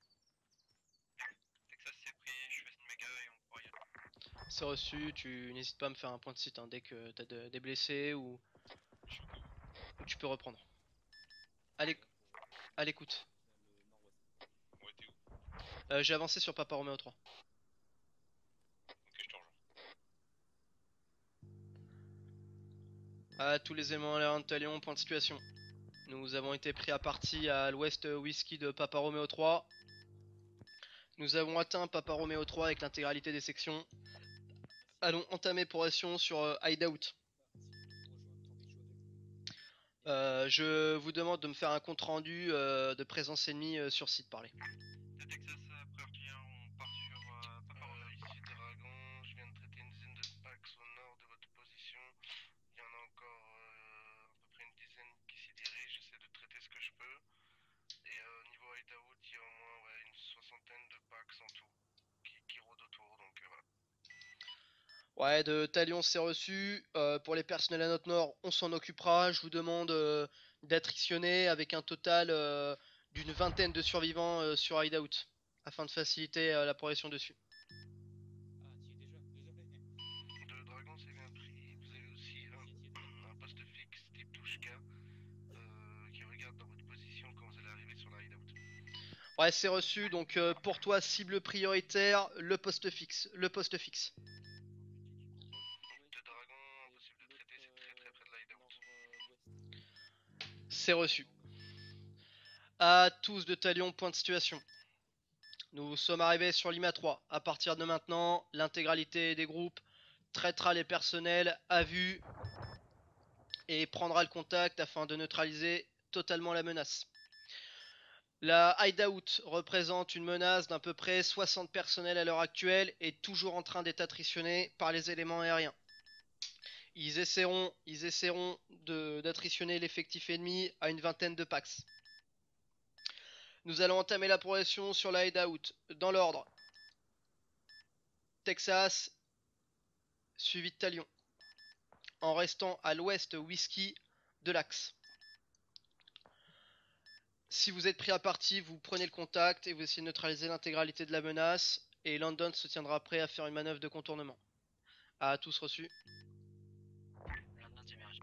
Speaker 3: Texas c'est pris, je fais une méga et on pourra y aller.
Speaker 1: C'est reçu, tu n'hésites pas à me faire un point de site hein, dès que t'as des blessés ou tu peux reprendre. Allez, à l'écoute.
Speaker 4: Ouais, t'es où?
Speaker 1: J'ai avancé sur Papa Romeo 3.
Speaker 4: Ok, je te rejoins.
Speaker 1: À tous les éléments à de Talion, point de situation. Nous avons été pris à partie à l'ouest whisky de Papa Romeo 3. Nous avons atteint Papa Romeo 3 avec l'intégralité des sections. Allons entamer progression sur Hideout. Je vous demande de me faire un compte rendu de présence ennemie sur site parlé.
Speaker 3: De Texas prévenir, on part sur Papa Romeo.
Speaker 6: Ici Dragon, je viens de traiter une dizaine de packs au nord de votre position. Il y en a encore à peu près une dizaine qui s'y dirigent, j'essaie de traiter ce que je peux. Et niveau hideout, il y a au moins une soixantaine de packs en tout qui rôdent autour, donc voilà.
Speaker 1: Ouais, de Talion c'est reçu. Pour les personnels à notre nord, on s'en occupera. Je vous demande d'attritionner avec un total d'une vingtaine de survivants sur Hideout afin de faciliter la progression dessus.
Speaker 6: De Dragon, c'est bien pris. Vous avez aussi un poste fixe type Douchka qui regarde dans votre position quand vous allez arriver sur la hideout.
Speaker 1: Ouais, c'est reçu. Donc pour toi, cible prioritaire, le poste fixe. Le poste fixe.
Speaker 6: De Dragon, impossible de traiter, c'est très très près de la hideout.
Speaker 1: C'est reçu. À tous de Talion, point de situation. Nous sommes arrivés sur Lima 3. À partir de maintenant, l'intégralité des groupes traitera les personnels à vue et prendra le contact afin de neutraliser totalement la menace. La hideout représente une menace d'à peu près 60 personnels à l'heure actuelle et toujours en train d'être attritionnés par les éléments aériens. Ils essaieront d'attritionner l'effectif ennemi à une vingtaine de packs. Nous allons entamer la progression sur la hideout dans l'ordre. Texas, suivi de Talion, en restant à l'ouest whisky de l'axe. Si vous êtes pris à partie, vous prenez le contact et vous essayez de neutraliser l'intégralité de la menace. Et London se tiendra prêt à faire une manœuvre de contournement. À tous reçus.
Speaker 3: London c'est bien reçu.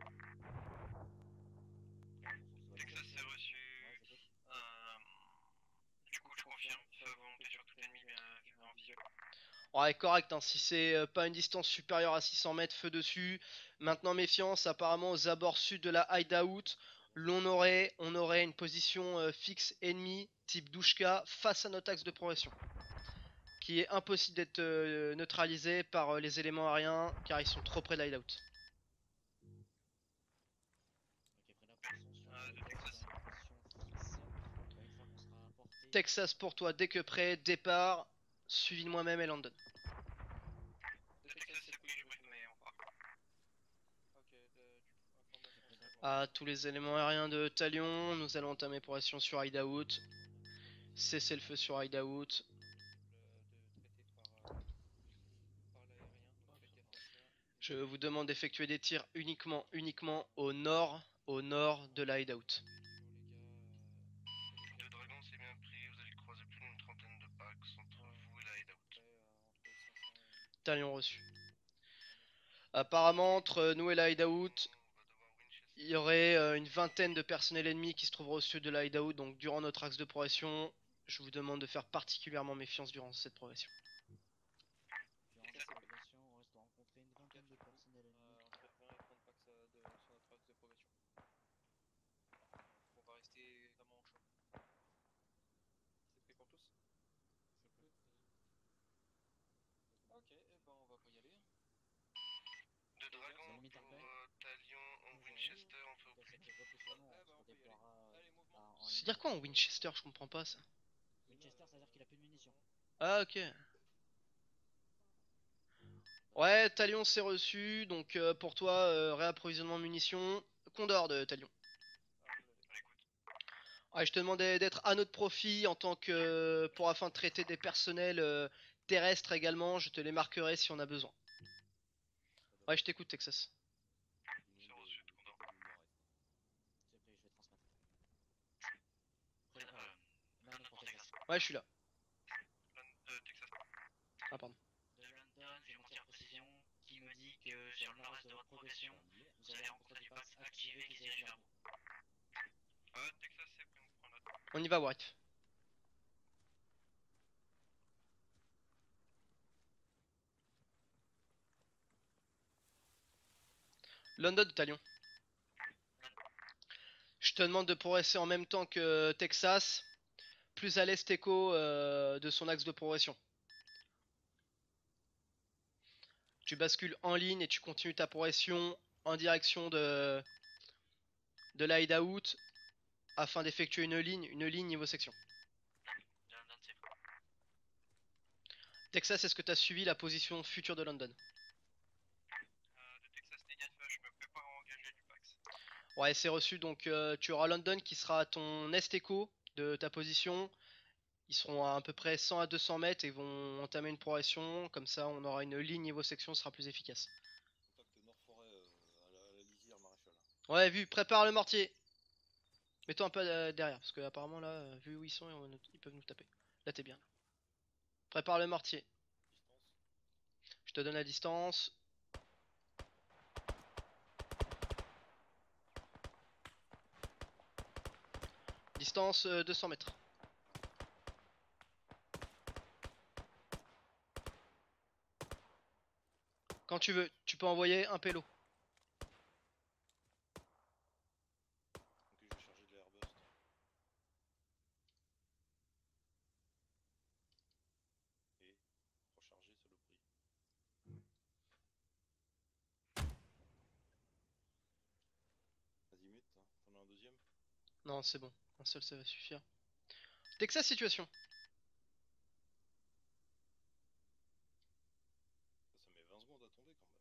Speaker 3: Texas c'est reçu. Du coup je confirme, feu à volonté sur tout ennemi en visuel.
Speaker 1: Ouais, correct, hein, si c'est pas une distance supérieure à 600 mètres, feu dessus. Maintenant méfiance, apparemment aux abords sud de la hideout, on aurait une position fixe ennemie, type Douchka, face à notre axe de progression. Qui est impossible d'être neutralisé par les éléments aériens, car ils sont trop près de la hideout. Texas pour toi, dès que prêt, départ, suivi de moi-même et London.
Speaker 3: De Texas c'est pris, je brief mais on part.
Speaker 1: À tous les éléments aériens de Talion, nous allons entamer progression sur hideout. Cessez le feu sur hideout. Je vous demande d'effectuer des tirs uniquement au nord de la hideout.
Speaker 6: De Dragon, c'est bien pris. Vous allez croiser plus d'une trentaine de packs entre vous et la hideout.
Speaker 1: Talion reçu. Apparemment, entre nous et la hideout, il y aurait une vingtaine de personnels ennemis qui se trouveraient au sud de la hideout. Donc durant notre axe de progression, je vous demande de faire particulièrement méfiance durant cette progression.
Speaker 5: Durant cette progression, on risque de rencontrer une vingtaine de personnels ennemis.
Speaker 2: Entre 20 et 30 packs sur notre axe de progression. On va rester vraiment en chaud.
Speaker 5: Limite un
Speaker 6: pour
Speaker 5: peu.
Speaker 6: Talion en
Speaker 5: Nous,
Speaker 6: Winchester, on fait au
Speaker 5: Donc
Speaker 6: plus
Speaker 5: cette
Speaker 6: vite.
Speaker 5: repoussement,
Speaker 2: Eh bah,
Speaker 5: on
Speaker 2: on peut y aller.
Speaker 5: déploiera
Speaker 2: Allez, mouvement.
Speaker 5: en
Speaker 1: C'est
Speaker 5: ligne.
Speaker 1: dire quoi en Winchester? Je comprends pas ça.
Speaker 5: Winchester, ça veut dire qu'il a plus de munitions.
Speaker 1: Ah ok. Ouais, Talion c'est reçu, donc pour toi, réapprovisionnement munitions. Condor de Talion.
Speaker 2: Ah, je l'avais.
Speaker 1: Ouais, je te demandais d'être à notre profit en tant que pour afin de traiter des personnels terrestres également. Je te les marquerai si on a besoin. Ouais, je t'écoute, Texas.
Speaker 4: Du
Speaker 6: C'est
Speaker 4: nom
Speaker 6: reçu,
Speaker 4: de
Speaker 6: commandant.
Speaker 4: Humour Est.
Speaker 5: C'est pris, je vais transmettre.
Speaker 3: London
Speaker 5: London pour
Speaker 3: pour
Speaker 5: Texas.
Speaker 3: Texas.
Speaker 1: Ouais, je suis là.
Speaker 6: Texas.
Speaker 1: Ah pardon.
Speaker 5: De London, j'ai mon tir à précision qui me dit que sur le nord-est de votre progression, vous allez rencontrer du Pax activé qui se dirige vers vous.
Speaker 6: Texas, c'est pris, on prend note.
Speaker 1: On y va, White. London de Talion. Je te demande de progresser en même temps que Texas, plus à l'est écho de son axe de progression. Tu bascules en ligne et tu continues ta progression en direction de l'hideout afin d'effectuer une ligne niveau section.
Speaker 3: De London, c'est pris.
Speaker 1: Texas, est-ce que tu as suivi la position future de London?
Speaker 6: De Texas négatif, je me prépare à engager du Pax.
Speaker 1: Ouais, c'est reçu, donc tu auras London qui sera à ton est écho de ta position. Ils seront à peu près 100 à 200 mètres et vont entamer une progression. Comme ça, on aura une ligne niveau section, ce sera plus efficace.
Speaker 4: Contact Nord Forêt à la lisière maréchal.
Speaker 1: Ouais, vu, prépare le mortier. Mets-toi un peu derrière, parce que apparemment là, vu où ils sont, ils peuvent nous taper. Là, t'es bien. Prépare le mortier.
Speaker 4: Distance.
Speaker 1: Je te donne la distance. Distance 200 mètres. Quand tu veux, tu peux envoyer un pélo.
Speaker 4: Ok, je vais charger de l'airbust. Et recharger, saloperie. Azimut, hein. T'en as un deuxième?
Speaker 1: Non, c'est bon. Un seul, ça va suffire. Texas, situation.
Speaker 4: Ça met 20 secondes à tomber quand même.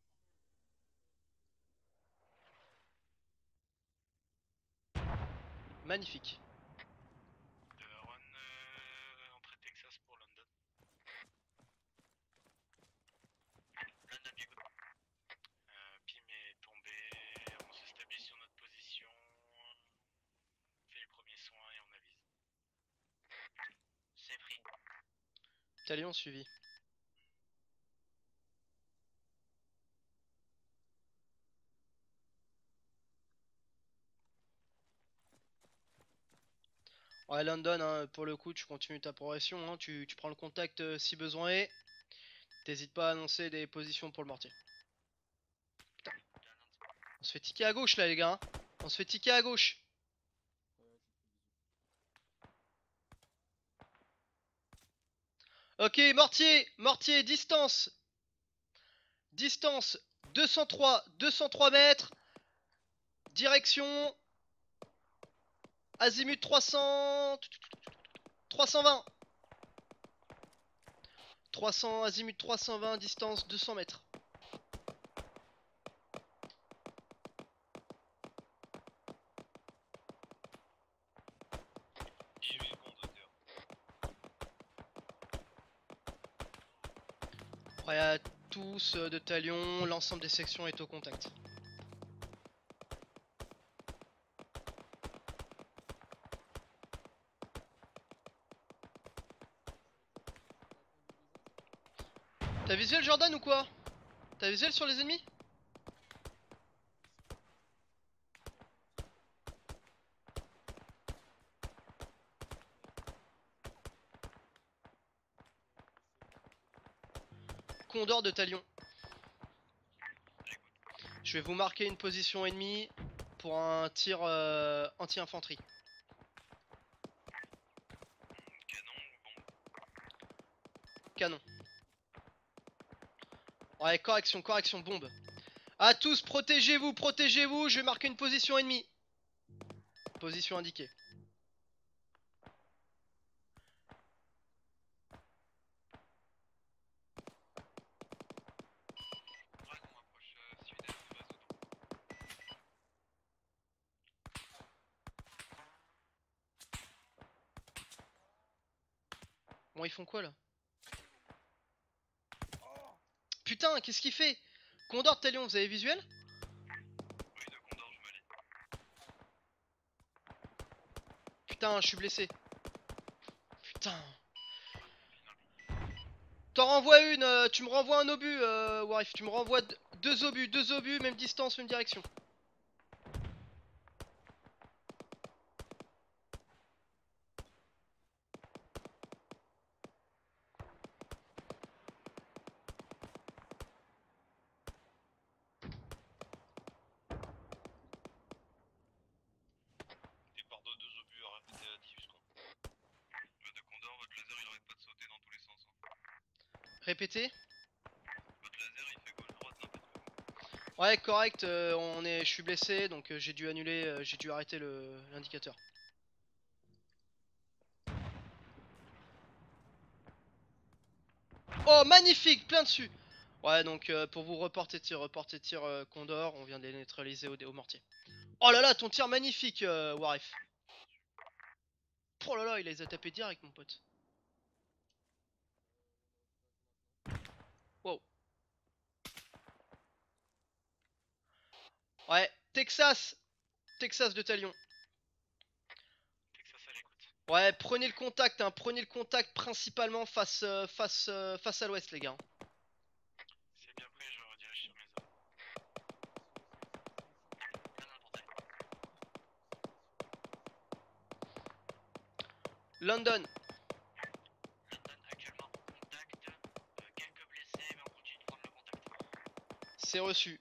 Speaker 1: Magnifique.
Speaker 6: De Aaron, entrée Texas pour London.
Speaker 3: London, j'écoute.
Speaker 6: Pim est tombé, on se stabilise sur notre position. On fait les premiers soins et on avise.
Speaker 3: C'est pris.
Speaker 1: Talion suivi. Ouais, London, hein, pour le coup, tu continues ta progression. Hein, tu prends le contact si besoin est. T'hésites pas à annoncer des positions pour le mortier. Putain. On se fait ticker à gauche là, les gars. Hein. On se fait ticker à gauche. Ok, mortier, mortier, distance. Distance 203 mètres. Direction azimut 300 320. 300 azimut 320, distance 200 mètres. Ouais, à tous de Talion, l'ensemble des sections est au contact. T'as visuel Jordan ou quoi? T'as visuel sur les ennemis? Condor de Talion. Je vais vous marquer une position ennemie pour un tir anti-infanterie.
Speaker 6: Canon ou bombe?
Speaker 1: Canon. Ouais, correction, bombe. À tous, protégez-vous, protégez-vous, je vais marquer une position ennemie. Position indiquée.
Speaker 3: Dragon approche, suivez le réseau.
Speaker 1: Bon, ils font quoi là? Putain, qu'est-ce qu'il fait? Condor, Talion, vous avez visuel?
Speaker 3: Oui, de Condor, je me lis.
Speaker 1: Putain, je suis blessé. Putain. T'en renvoies une, tu me renvoies un obus, Warif. Tu me renvoies deux obus, même distance, même direction.
Speaker 4: Départ de 2 obus à répéter à 10 quoi.
Speaker 3: De Condor, votre laser il arrête pas de sauter dans tous les sens.
Speaker 1: Répétez.
Speaker 3: Votre laser il fait gauche-droite n'importe quoi.
Speaker 1: Ouais, correct, je suis blessé, donc j'ai dû annuler, j'ai dû arrêter l'indicateur. Oh, magnifique, plein dessus. Ouais, donc pour vous reporter tir, Condor, on vient de les neutraliser au mortier. Oh là là, ton tir magnifique, Warif. Oh là là, il les a tapés direct, mon pote. Wow. Ouais, Texas de Talion.
Speaker 3: Texas à l'écoute.
Speaker 1: Ouais, prenez le contact, hein, prenez le contact principalement face à l'ouest, les gars.
Speaker 3: C'est bien pris, je redirige sur mes hommes. Bien importé.
Speaker 1: London,
Speaker 3: London actuellement en contact. Quelques blessés, mais on continue de prendre le contact.
Speaker 1: c'est reçu.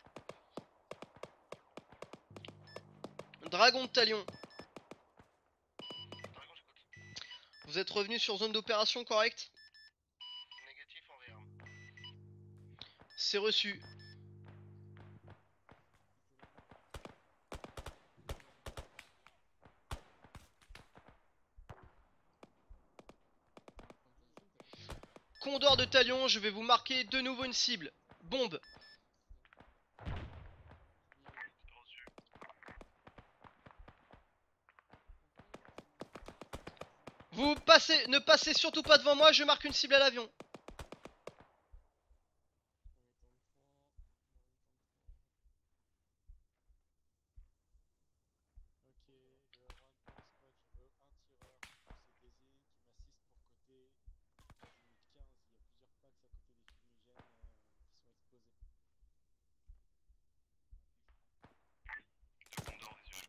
Speaker 1: Dragon de Talion,
Speaker 6: Dragon, j'écoute.
Speaker 1: vous êtes revenu sur zone d'opération, correct?
Speaker 6: Négatif, on réarme.
Speaker 1: C'est reçu. Condor de Talion, je vais vous marquer de nouveau une cible. Bombe.
Speaker 3: Reçu.
Speaker 1: Vous passez, ne passez surtout pas devant moi, je marque une cible à l'avion.
Speaker 7: Ok, le run pour squad, je veux un tireur pour CDZ qui m'assiste pour côté limite 15. Il y a plusieurs packs à côté des fumigènes qui sont exposés.
Speaker 3: De Condor visuel.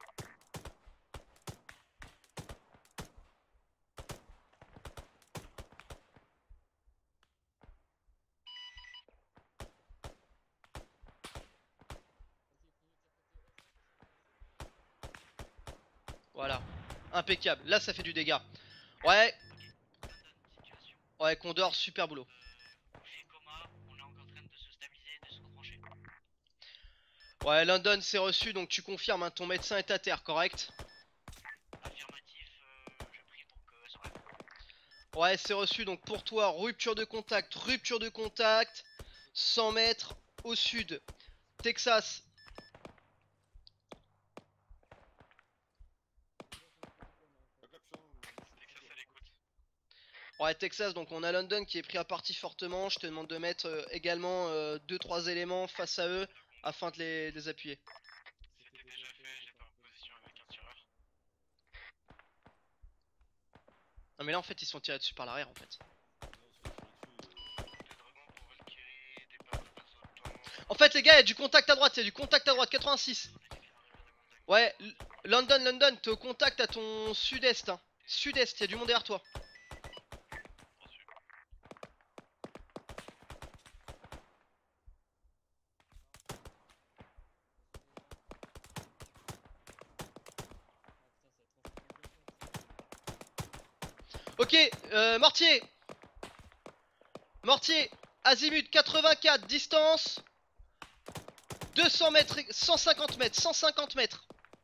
Speaker 1: Voilà. Impeccable. Là, ça fait du dégât. Ouais.
Speaker 3: London, situation.
Speaker 1: Ouais, Condor, super boulot.
Speaker 3: Couché coma, on est encore en train de se stabiliser, de se brancher.
Speaker 1: Ouais, London, c'est reçu, donc tu confirmes, hein, ton médecin est à terre, correct?
Speaker 3: Affirmatif, je prie pour que ça reste.
Speaker 1: Ouais, c'est reçu, donc pour toi, rupture de contact, 100 mètres au sud. Texas.
Speaker 3: Texas à l'écoute.
Speaker 1: Ouais, Texas, donc on a London qui est pris à partie fortement. Je te demande de mettre également 2-3 éléments face à eux afin de les appuyer.
Speaker 3: C'était déjà fait, j'étais en position avec un tireur.
Speaker 1: Non mais là en fait ils sont tirés dessus par l'arrière en fait.
Speaker 6: Des dragons pour Valkyrie, départ de base au temps.
Speaker 1: En fait les gars, il y a du contact à droite, 86. Ouais, London, t'es au contact à ton sud-est. Hein. Sud-est, il y a du monde derrière toi.
Speaker 3: Reçu.
Speaker 1: Ok, mortier. Mortier, azimut 84, distance 200 mètres, 150 mètres, 150 mètres.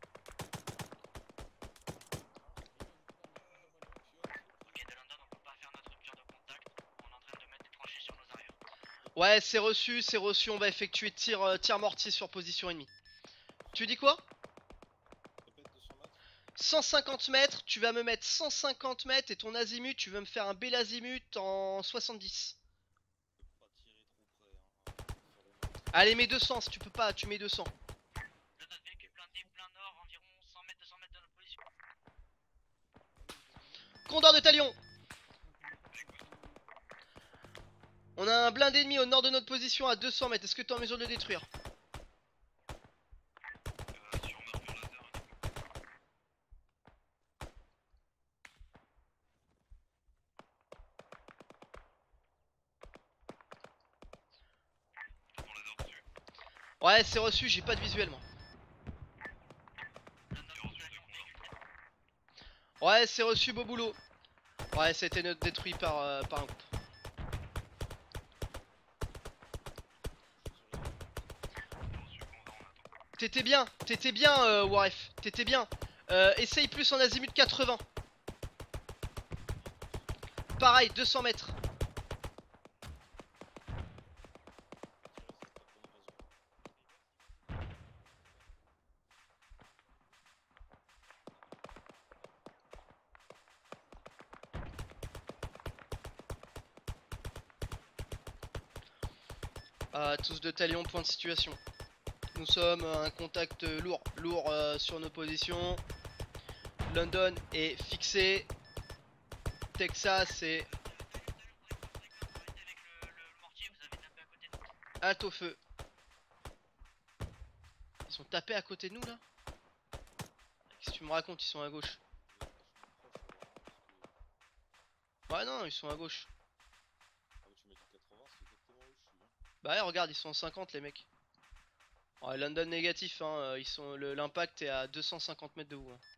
Speaker 3: Ok, de London, on peut pas faire notre rupture de contact. On est en train de mettre des tranchées sur nos arrières.
Speaker 1: Ouais, c'est reçu, on va effectuer tir mortier sur position ennemie. Tu dis quoi?
Speaker 4: Répète 200 mètres.
Speaker 1: 150 mètres, tu vas me mettre 150 mètres et ton azimut, tu veux me faire un bel azimut en 70.
Speaker 4: Je peux pas tirer trop près. Hein. Sur les mains.
Speaker 1: Allez, mets 200 si tu peux pas, tu mets 200.
Speaker 3: London, véhicule blindé, plein nord, environ 100 mètres, 200 mètres de notre position.
Speaker 1: Condor de Talion. On a un blindé ennemi au nord de notre position à 200 mètres, est-ce que tu es en mesure de le détruire?
Speaker 3: Sur Mercure laser. Pour laser dessus.
Speaker 1: Ouais, c'est reçu, j'ai pas de visuel moi. Ouais, c'est reçu, beau boulot. Ouais, ça a été détruit par un groupe. T'étais bien, Waref, t'étais bien. Essaye plus en azimut 80. Pareil, 200 mètres. Tous de Talion, point de situation. Nous sommes à un contact lourd sur nos positions. London est fixé. Texas est halte au feu. Ils sont tapés à côté de nous là? Qu'est-ce que tu me racontes? Ils sont à gauche. Ouais non, ils sont à gauche.
Speaker 4: Ah, mais tu m'as dit 80, c'est exactement où je suis. Hein.
Speaker 1: Bah ouais, regarde, ils sont en 50 les mecs. Ouais, London négatif, hein. Ils sont l'impact est à 250 mètres de vous. Hein.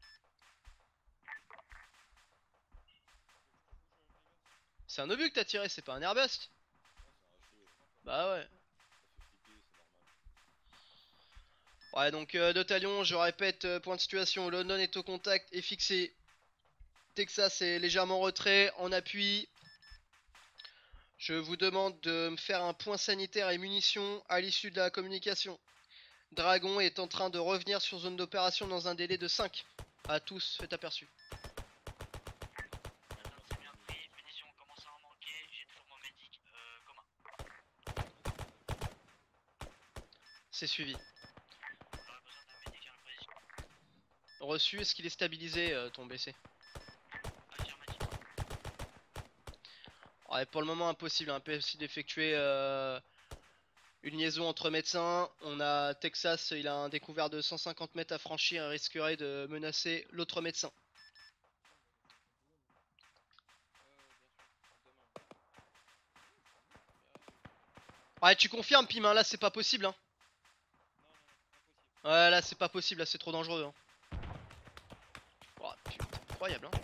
Speaker 1: C'est un obus que t'as tiré, c'est pas un airbust. Bah ouais.
Speaker 4: Ça fait flipper, c'est normal.
Speaker 1: Ouais, donc de Talion, je répète, point de situation, London est au contact et fixé. Texas est légèrement en retrait, en appui. Je vous demande de me faire un point sanitaire et munitions à l'issue de la communication. Dragon est en train de revenir sur zone d'opération dans un délai de 5. À tous, faites aperçu.
Speaker 3: C'est bien pris, munitions commencent à en manquer, j'ai toujours mon médic, coma.
Speaker 1: C'est suivi.
Speaker 3: On aurait besoin d'un médic à la position.
Speaker 1: Reçu, est-ce qu'il est stabilisé ton BC?
Speaker 3: Affirmatif.
Speaker 1: Ouais, pour le moment impossible, impossible d'effectuer une liaison entre médecins. On a Texas, il a un découvert de 150 mètres à franchir et risquerait de menacer l'autre médecin. Ouais, tu confirmes Pim, hein, là c'est pas possible. Hein. Ouais, là c'est pas possible, là c'est trop dangereux. Hein. Oh, putain, incroyable. Hein.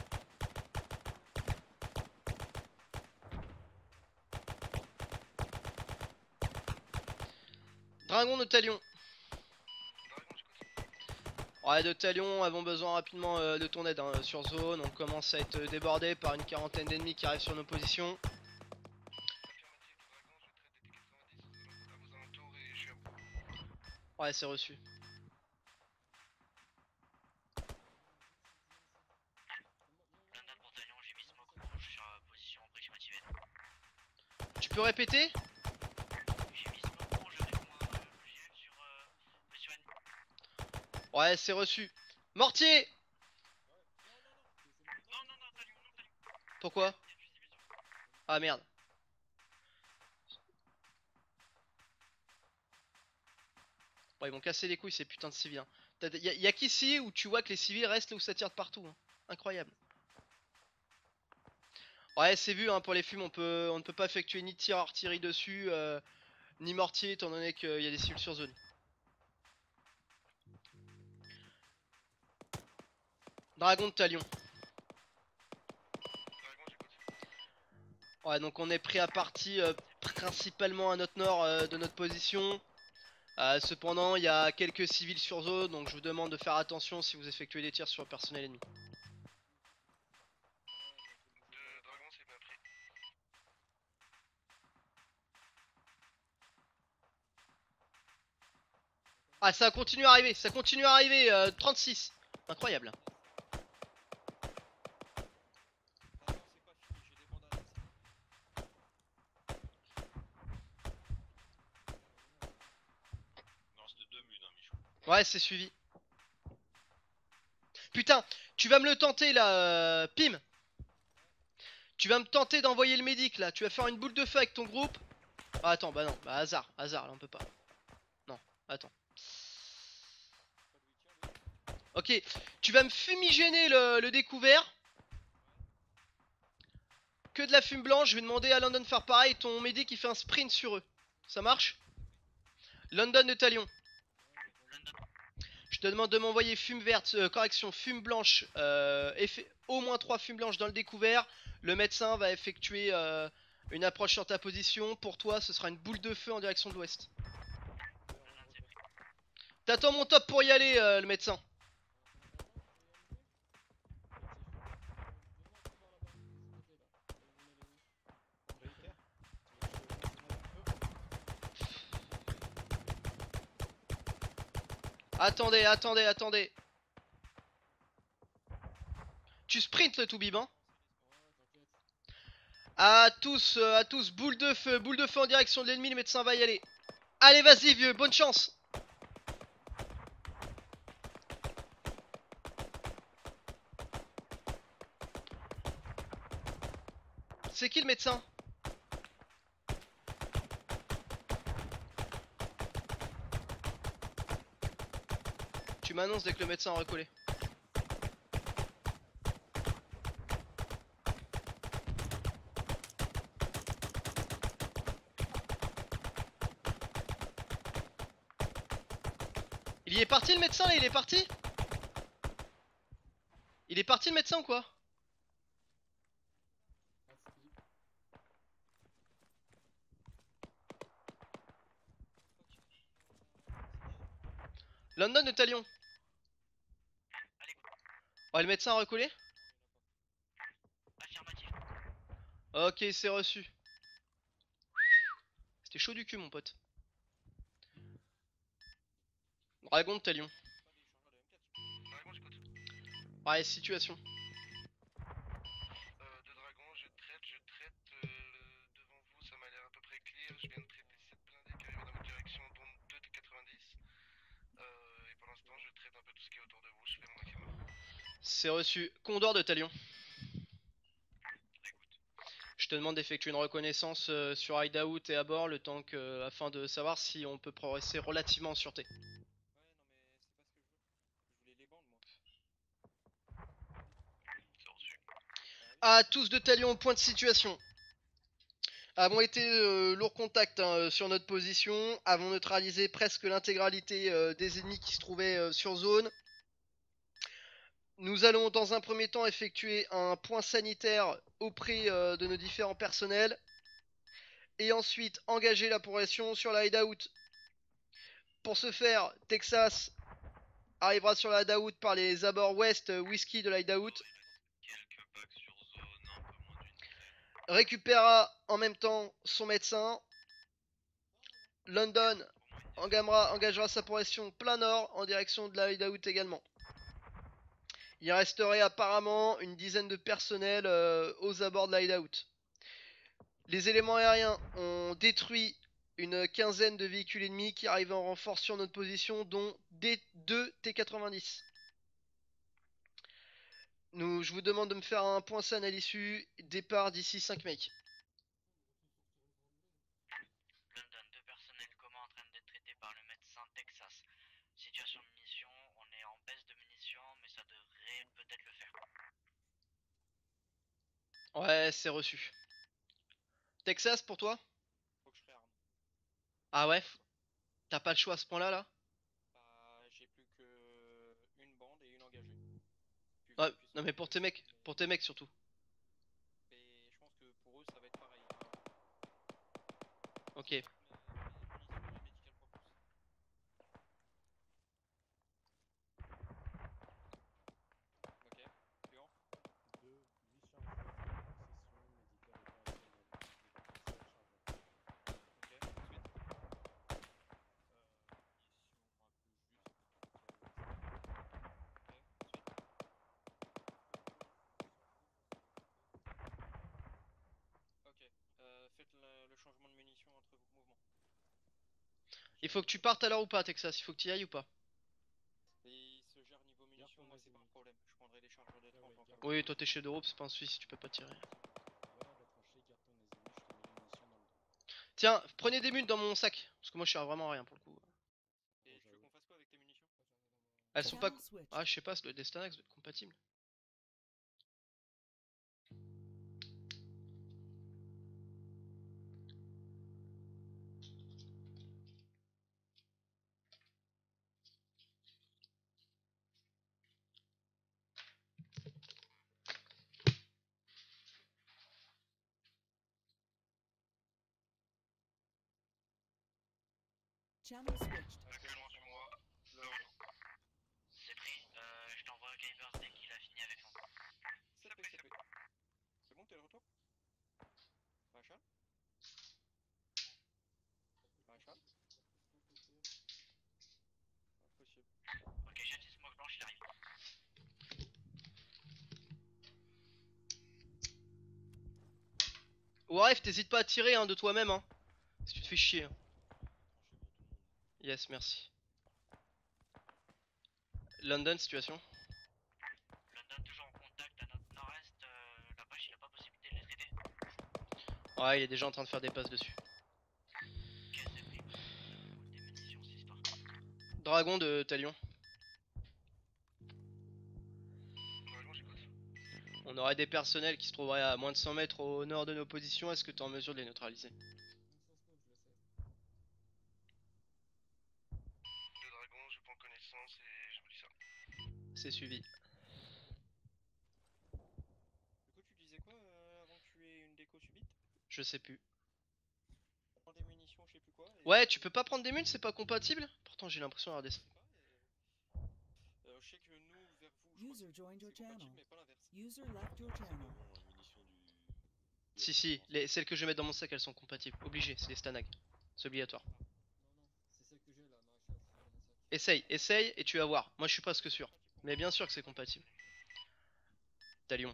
Speaker 1: Dragon de Talion. Ouais, de Talion, avons besoin rapidement de ton aide hein, sur zone. On commence à être débordé par une quarantaine d'ennemis qui arrivent sur nos positions. Ouais, c'est reçu.
Speaker 3: London pour Talion, j'ai mis smoke rouge sur position prémativée.
Speaker 1: Tu peux répéter?
Speaker 3: J'ai mis smoke rouge avec moi GF sur position N.
Speaker 1: Ouais, c'est reçu. Mortier!
Speaker 3: Non, Talion, non, Talion.
Speaker 1: Pourquoi? Ah merde. Bon, ils vont casser les couilles ces putains de civils. Hein. Y'a qu'ici où tu vois que les civils restent là où ça tire de partout. Hein. Incroyable. Ouais, c'est vu, hein, pour les fumes, on ne peut pas effectuer ni tir artillerie dessus, ni mortier, étant donné qu'il y a des civils sur zone. Dragon de Talion. Ouais, donc on est pris à partie principalement à notre nord de notre position. Cependant, il y a quelques civils sur zone, donc je vous demande de faire attention si vous effectuez des tirs sur le personnel ennemi.
Speaker 6: De dragon, c'est bien pris.
Speaker 1: Ah, ça continue à arriver, 36. Incroyable.
Speaker 2: Ah non, c'est pas fini, j'ai des bandages.
Speaker 4: Non, c'était 2 munes, hein, Michou.
Speaker 1: Ouais, c'est suivi. Putain, tu vas me le tenter là, Pim. Tu vas me tenter d'envoyer le médic là. Tu vas faire une boule de feu avec ton groupe. Ah, attends, bah non, bah hasard, là on peut pas. Non, attends. Ok, tu vas me fumigéner le découvert. Que de la fume blanche, je vais demander à London de faire pareil. Ton médic il fait un sprint sur eux. Ça marche? London de Talion. Je te demande de m'envoyer fume verte, correction, fume blanche, au moins 3 fumes blanches dans le découvert. Le médecin va effectuer une approche sur ta position. Pour toi, ce sera une boule de feu en direction de l'ouest. T'attends mon top pour y aller, le médecin. Attendez, attendez, attendez. Tu sprints le Toubib, hein? À tous, boule de feu en direction de l'ennemi, le médecin va y aller. Allez, vas-y, vieux, bonne chance. C'est qui le médecin? Tu m'annonces dès que le médecin a recollé. Il y est parti le médecin là, il est parti? Il est parti le médecin ou quoi? London de Talion. Ouais, le médecin a recollé?
Speaker 3: Affirmatif.
Speaker 1: Ok, c'est reçu. C'était chaud du cul, mon pote. Dragon de Talion.
Speaker 6: Dragon, j'écoute.
Speaker 1: Ouais, situation.
Speaker 6: De dragon, je traite. Devant vous, ça m'a l'air à peu près clear. Je viens de traiter 7 blindés qui arrivent dans votre direction, dont 2 T90. Et pour l'instant, je traite un peu tout ce qui est autour de vous. Je fais mon AKM.
Speaker 1: C'est reçu. Condor de Talion. Je te demande d'effectuer une reconnaissance sur Hideout et à bord le temps que, afin de savoir si on peut progresser relativement en sûreté.
Speaker 2: Ouais, non, mais c'est pas ce que je veux. Je voulais les bandes, moi.
Speaker 3: C'est reçu.
Speaker 1: À tous de Talion, point de situation. Avons été lourd contact sur notre position, avons neutralisé presque l'intégralité des ennemis qui se trouvaient sur zone. Nous allons dans un premier temps effectuer un point sanitaire auprès de nos différents personnels et ensuite engager la progression sur la hideout. Pour ce faire, Texas arrivera sur la hideout par les abords ouest whisky de la hideout.
Speaker 3: Quelques packs sur zone, un peu moins d'une dizaine.
Speaker 1: Récupérera en même temps son médecin. London engagera sa progression plein nord en direction de la hideout également. Il resterait apparemment une dizaine de personnels aux abords de la hideout. Les éléments aériens ont détruit une quinzaine de véhicules ennemis qui arrivent en renfort sur notre position, dont des 2 T90. Je vous demande de me faire un point san à l'issue. Départ d'ici 5 mecs.
Speaker 3: London, 2 personnels communs en train d'être traités par le médecin Texas. Situation de munitions, on est en baisse de munitions, mais ça devrait peut-être le faire.
Speaker 1: Ouais, c'est reçu. Texas pour toi?
Speaker 2: Faut que je réarme.
Speaker 1: Ah ouais? T'as pas le choix à ce point-là là?
Speaker 2: Bah, j'ai plus que une bande et une engagée. Puis
Speaker 1: Ouais,
Speaker 2: puisque
Speaker 1: non mais pour tes mecs surtout.
Speaker 2: Et je pense que pour eux, ça va être pareil.
Speaker 1: Ok.
Speaker 2: Mais munitions et médical pour plus.
Speaker 1: Il faut que tu partes à l'heure ou pas, Texas? Il faut que tu y ailles ou pas?
Speaker 2: Et se gère niveau munitions, moi c'est pas un problème. Je prendrai les chargeurs de 30 en cas.
Speaker 1: Oui, toi t'es chef de groupe, c'est pas un souci si tu peux pas tirer.
Speaker 7: Ouais, va te fâcher, garde ton azimut, je te mets des munitions dans le dos.
Speaker 1: Tiens, prenez des mules dans mon sac. Parce que moi je suis à vraiment à rien pour le coup.
Speaker 2: Et tu veux qu'on fasse quoi avec tes munitions?
Speaker 1: Elles sont pas.
Speaker 8: Channel switch.
Speaker 1: Ah, je sais pas, le Destanax doit être compatible.
Speaker 8: Channel switched.
Speaker 6: Actuellement sur moi, là
Speaker 3: C'est pris, je t'envoie Kyber dès qu'il a fini avec son.
Speaker 2: C'est pris, c'est pris. C'est bon, t'es de retour? Maréchal? Maréchal? Impossible.
Speaker 3: Ok, j'ai une smoke blanche, il arrive.
Speaker 1: Warif, t'hésites pas à tirer hein, de toi-même, hein. Si tu te fais chier. Hein. Yes, merci. London, situation.
Speaker 3: London toujours en contact à notre nord-est, la poche il a pas possibilité de les traiter.
Speaker 1: Ouais, il est déjà en train de faire des passes dessus.
Speaker 3: Ok, c'est pris. Des munitions, cette histoire.
Speaker 1: Dragon de Talion.
Speaker 6: Dragon, j'écoute.
Speaker 1: On aurait des personnels qui se trouveraient à moins de 100 mètres au nord de nos positions. Est-ce que tu es en mesure de les neutraliser?
Speaker 6: Deux dragons, je prends connaissance et je vous dis ça.
Speaker 1: C'est suivi.
Speaker 2: Du coup, tu disais quoi avant que tu aies une déco subite?
Speaker 1: Je sais plus.
Speaker 2: Prends des munitions, je sais plus quoi. Et...
Speaker 1: Ouais, tu peux pas prendre des mules, c'est pas compatible? Pourtant, j'ai l'impression d'avoir des.
Speaker 2: Je sais pas. Je sais que nous, vers vous, je
Speaker 8: User
Speaker 2: crois
Speaker 8: joined
Speaker 2: que
Speaker 8: your
Speaker 2: c'est compatible,
Speaker 8: channel.
Speaker 2: mais pas l'inverse.
Speaker 8: User left your channel.
Speaker 4: Munitions du.
Speaker 1: Si, si, celles que je vais mettre dans mon sac, elles sont compatibles. Obligé, c'est des Stanag. C'est obligatoire.
Speaker 7: Non, c'est celle que j'ai là, maréchal, c'est dans mon sac.
Speaker 1: Essaye et tu vas voir. Moi, je suis presque sûr. Mais bien sûr que c'est compatible. Talion.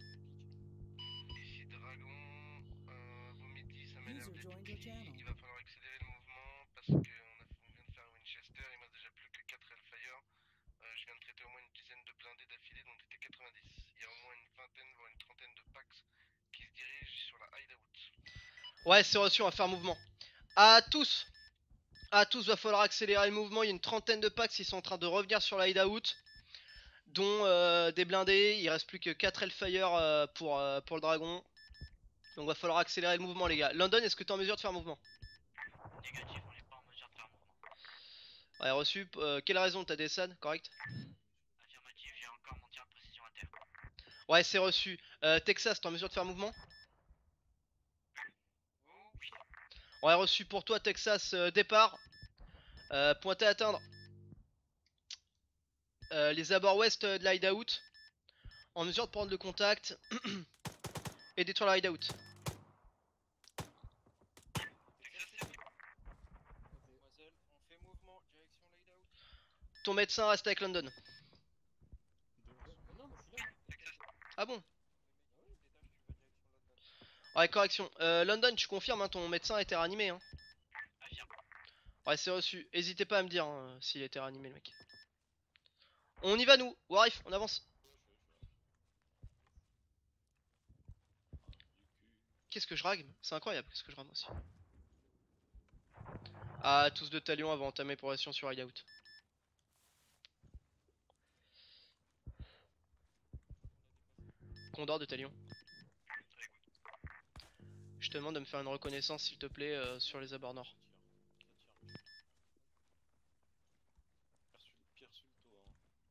Speaker 6: Ici Dragon, vos midi ça m'énerve
Speaker 8: User
Speaker 6: d'être
Speaker 8: joined your
Speaker 6: pris.
Speaker 8: channel.
Speaker 6: Il va falloir accélérer le mouvement parce qu'on vient de faire un Winchester, il me reste déjà plus que 4 Hellfire. Je viens de traiter au moins une dizaine de blindés d'affilée dont était 90. Il y a au moins une vingtaine voire une trentaine de packs qui se dirigent sur la hideout.
Speaker 1: Ouais, c'est reçu, on va faire mouvement. À tous, va falloir accélérer le mouvement. Il y a une trentaine de packs qui sont en train de revenir sur la hideout. Dont des blindés. Il reste plus que 4 Hellfire pour le dragon. Donc va falloir accélérer le mouvement, les gars. London, est-ce que tu es en mesure de faire mouvement?
Speaker 3: Négatif, on n'est pas en mesure de faire mouvement.
Speaker 1: Ouais, reçu. Quelle raison? T'as des SAD, correct?
Speaker 3: Affirmatif, j'ai encore mon tir de précision à terre.
Speaker 1: Ouais, c'est reçu. Texas, t'es en mesure de faire mouvement? Ouais, reçu pour toi, Texas. Départ. Pointé à atteindre les abords ouest de la hideout. En mesure de prendre le contact et détruire la hideout.
Speaker 2: Mademoiselle, on fait mouvement, direction la hideout.
Speaker 1: Ton médecin reste avec London.
Speaker 7: Non, moi je suis là.
Speaker 1: Ah bon?
Speaker 2: Détache, tu vas direction London.
Speaker 1: Ouais, correction. London, tu confirmes, hein, ton médecin a été réanimé. Hein.
Speaker 3: Affirme.
Speaker 1: Ouais, c'est reçu. Hésitez pas à me dire hein, s'il a été réanimé, le mec. On y va, nous. Warif, on avance. Qu'est-ce que je rague? C'est incroyable, qu'est-ce que je rame aussi. Ah, tous de Talion avant entamer progression sur hideout. Condor de Talion. Je te demande de me faire une reconnaissance, s'il te plaît, sur les abords nord.
Speaker 4: Pierre Sulto, hein.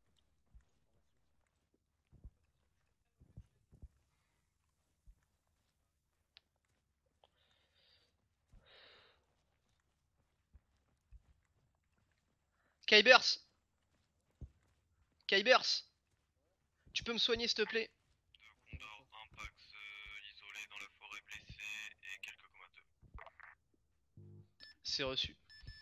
Speaker 1: Kybers! Kybers! Tu peux me soigner, s'il te plaît?
Speaker 6: Condor, un Pax isolé dans la forêt blessé et quelques comateux.
Speaker 1: C'est reçu.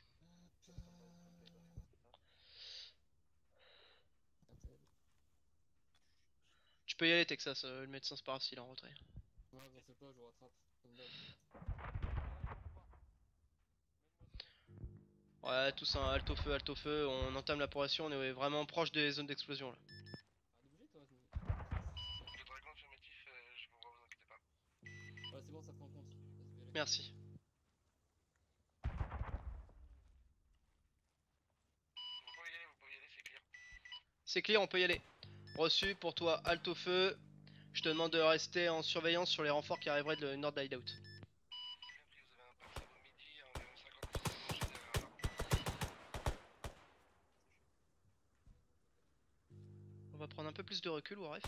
Speaker 1: Tu peux y aller, Texas, le médecin c'est pas grave s'il est en retrait.
Speaker 7: Ouais, j'en sais pas, je vous rattrape. Comme d'hab.
Speaker 1: Ouais, tous un halte au feu, on entame l'opération, on est vraiment proche des zones d'explosion là.
Speaker 6: Le dragon affirmatif, je vous vois, vous inquiétez pas.
Speaker 5: Ouais, c'est bon, ça prend en compte. Vas-y, allez.
Speaker 1: Merci.
Speaker 6: Vous pouvez y aller, c'est clair.
Speaker 1: C'est clear, on peut y aller. Reçu pour toi, halte au feu. Je te demande de rester en surveillance sur les renforts qui arriveraient de le nord d'Hideout.
Speaker 6: Bien pris, vous avez un pack à vos midi, à environ 50 mètres de danger derrière là.
Speaker 1: On va prendre un peu plus de recul, Waref.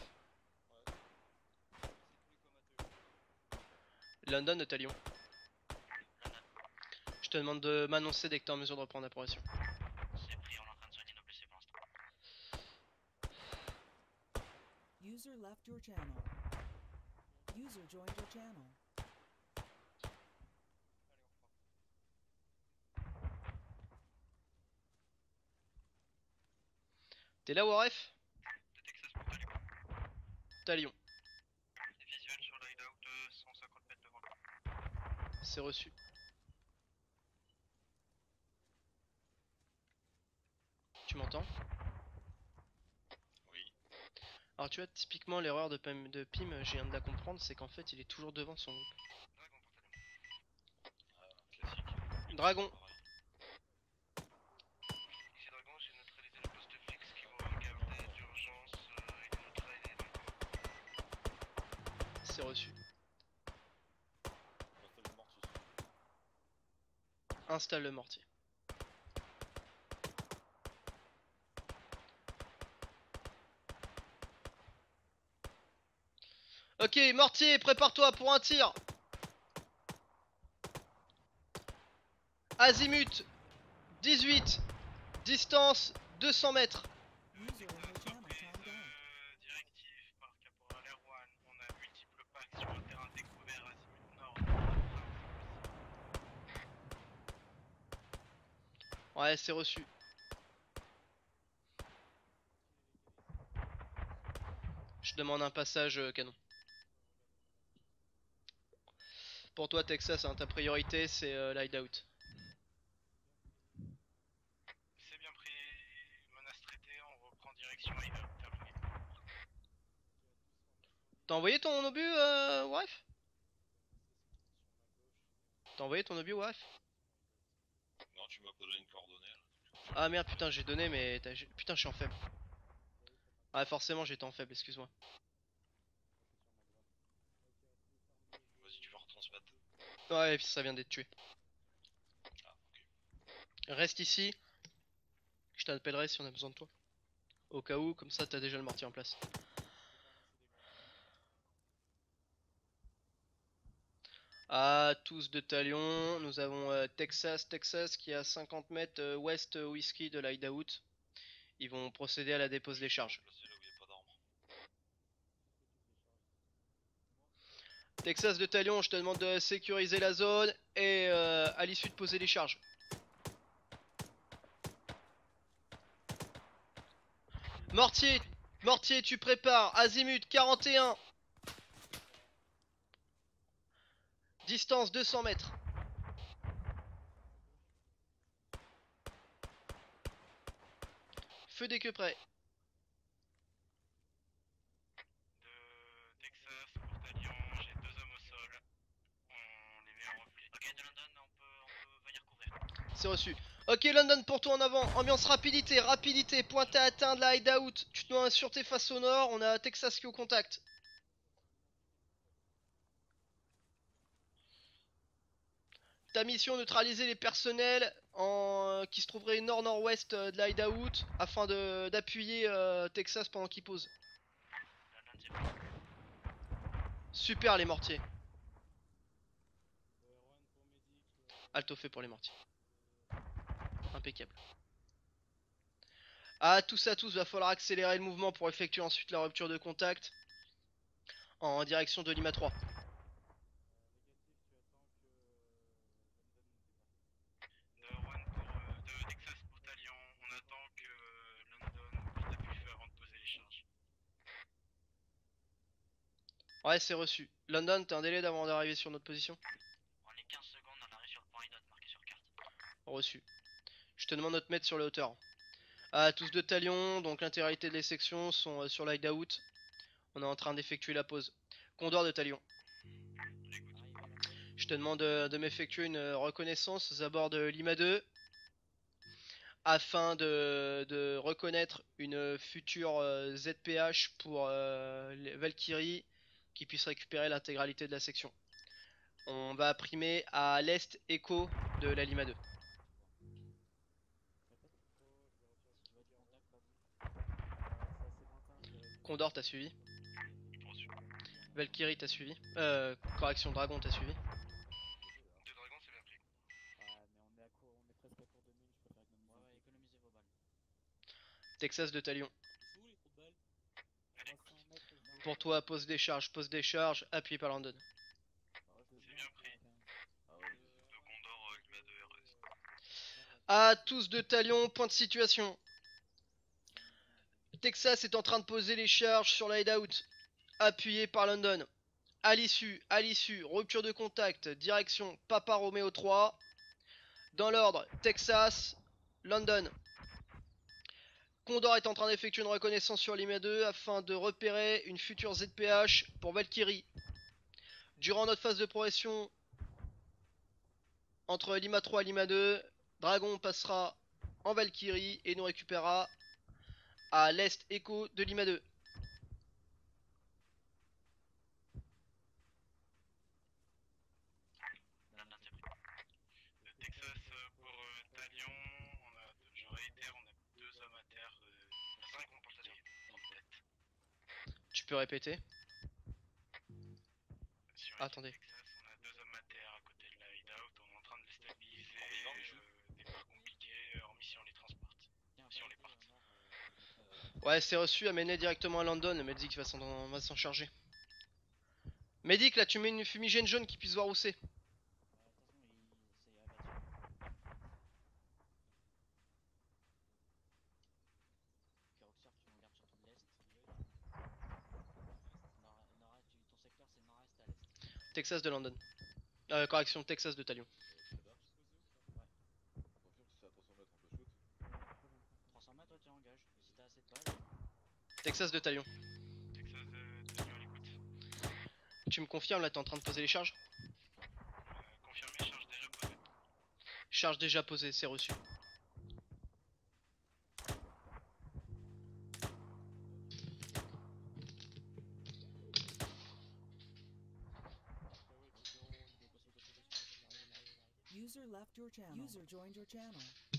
Speaker 1: London de Talion. Je te demande de m'annoncer dès que tu es en mesure de reprendre l'opération.
Speaker 3: C'est pris, on est en train de soigner nos blessés pour l'instant.
Speaker 8: User left your channel. User joined your channel.
Speaker 1: T'es là, Waref?
Speaker 2: De Texas pour Talion.
Speaker 1: Talion,
Speaker 2: Et visuel sur l'hideout 150 mètres devant là.
Speaker 1: c'est reçu. Tu m'entends?
Speaker 4: Oui.
Speaker 1: Alors tu vois, typiquement l'erreur de Pim, je viens de la comprendre, c'est qu'en fait il est toujours devant son groupe.
Speaker 6: Dragon pour Talion.
Speaker 4: Classique.
Speaker 1: Dragon,
Speaker 6: Ici Dragon, j'ai neutralisé le poste fixe qui vous regardait d'urgence, il est neutralisé dans le coin.
Speaker 1: c'est reçu.
Speaker 4: Installe le mortier.
Speaker 1: Installe le mortier. Ok, mortier, prépare-toi pour un tir. Azimut 18, distance 200 mètres.
Speaker 8: User in your channel timed out.
Speaker 2: Directive par Caporal Erwan, on a multiples packs sur un terrain découvert azimut nord.
Speaker 1: Ouais, c'est reçu. Je demande un passage canon. Pour toi, Texas, hein, ta priorité c'est l'hideout.
Speaker 2: C'est bien pris, menace traitée, on reprend direction hideout. Terminé.
Speaker 1: T'as envoyé ton obus, Waref? T'as envoyé ton obus, Waref?
Speaker 4: Non, tu m'as pas donné une coordonnée là.
Speaker 1: Ah merde, putain, j'ai donné, mais putain, je suis en faible. Ah, forcément, j'étais en faible, excuse-moi.
Speaker 4: Vas-y, tu vas retransmettre.
Speaker 1: Ouais, et puis ça vient d'être tué.
Speaker 4: Ah, ok.
Speaker 1: Reste ici. Je t'appellerai si on a besoin de toi. Au cas où, comme ça, t'as déjà le mortier en place. À tous de Talion, nous avons Texas qui est à 50 mètres ouest whisky de l'hideout. Ils vont procéder à la dépose des charges.
Speaker 4: Placé là où il n'y a pas d'armes.
Speaker 1: Texas de Talion, je te demande de sécuriser la zone et à l'issue de poser les charges. Mortier, tu prépares. Azimut 41. Distance 200 mètres. Feu dès que prêt.
Speaker 2: De Texas pour Talion, j'ai 2 hommes au sol. On les met en repli.
Speaker 3: Ok, de London, on peut venir couvrir.
Speaker 1: C'est reçu. Ok, London, pour toi en avant. Ambiance rapidité. Pointe à atteindre la hideout. Tu te mets en sûreté face au nord. On a Texas qui est au contact. Ta mission, neutraliser les personnels qui se trouveraient nord-nord-ouest de la hideout afin d'appuyer Texas pendant qu'il pose.
Speaker 3: London, c'est pris.
Speaker 1: Super les mortiers. Alto fait pour les mortiers. Impeccable. À tous, va falloir accélérer le mouvement pour effectuer ensuite la rupture de contact en direction de Lima 3.
Speaker 2: De Texas pour Talion, on attend que London puisse appuyer le feu avant de poser les charges.
Speaker 1: Ouais, c'est reçu. London, t'as un délai d'avant d'arriver sur notre position?
Speaker 3: On est 15 secondes, on arrive sur le point hideout marqué sur carte.
Speaker 1: Reçu. te demande de te mettre sur les hauteurs. À tous de Talion, donc l'intégralité des sections sont sur l'hideout. On est en train d'effectuer la pause. Condor de Talion. Je te demande de m'effectuer une reconnaissance aux abords de Lima 2 afin de reconnaître une future ZPH pour Valkyrie qui puisse récupérer l'intégralité de la section. On va primer à l'est écho de la Lima 2. Condor t'as suivi. Valkyrie t'as suivi. Correction Dragon t'as suivi.
Speaker 6: Deux dragons, c'est bien pris.
Speaker 7: Mais on est presque à court de mine, je préfère que notre
Speaker 5: Ouais, économisez vos balles.
Speaker 1: Texas de Talion.
Speaker 7: Ils sont où les trous de balles 300 mètres.
Speaker 1: Pour toi, pose décharge, appuyé par Landon.
Speaker 2: C'est bien pris. De Condor, Lima 2 RS.
Speaker 1: À tous de Talion, point de situation. Texas est en train de poser les charges sur l'hideout, appuyé par London. À l'issue, rupture de contact, direction Papa Romeo 3. Dans l'ordre, Texas, London. Condor est en train d'effectuer une reconnaissance sur Lima 2 afin de repérer une future ZPH pour Valkyrie. Durant notre phase de progression entre Lima 3 et Lima 2, Dragon passera en Valkyrie et nous récupérera à l'est écho de Lima 2.
Speaker 3: London, c'est pris.
Speaker 2: De Texas pour Talion, je réitère, on a 2 hommes à terre. 5 on porte en tête.
Speaker 1: Tu peux répéter?
Speaker 2: Si on est
Speaker 1: Attendez.
Speaker 2: Texas, on a 2 hommes à terre à côté de la hideout, on est en train de les stabiliser. Des pas compliqués, hormis si on les transporte. Si on les porte.
Speaker 1: Ouais, c'est reçu, amené directement à London. Medic va s'en charger. Medic, là, tu mets une fumigène jaune qui puisse voir où c'est. Texas de London. Correction, Texas de Talion. Texas de Talion.
Speaker 2: Texas de Talion à l'écoute.
Speaker 1: Tu me confirmes, là, t'es en train de poser les charges?
Speaker 2: Confirmé, charge déjà posée.
Speaker 1: Charge déjà posée, c'est reçu.
Speaker 8: User left your channel. User joined your channel.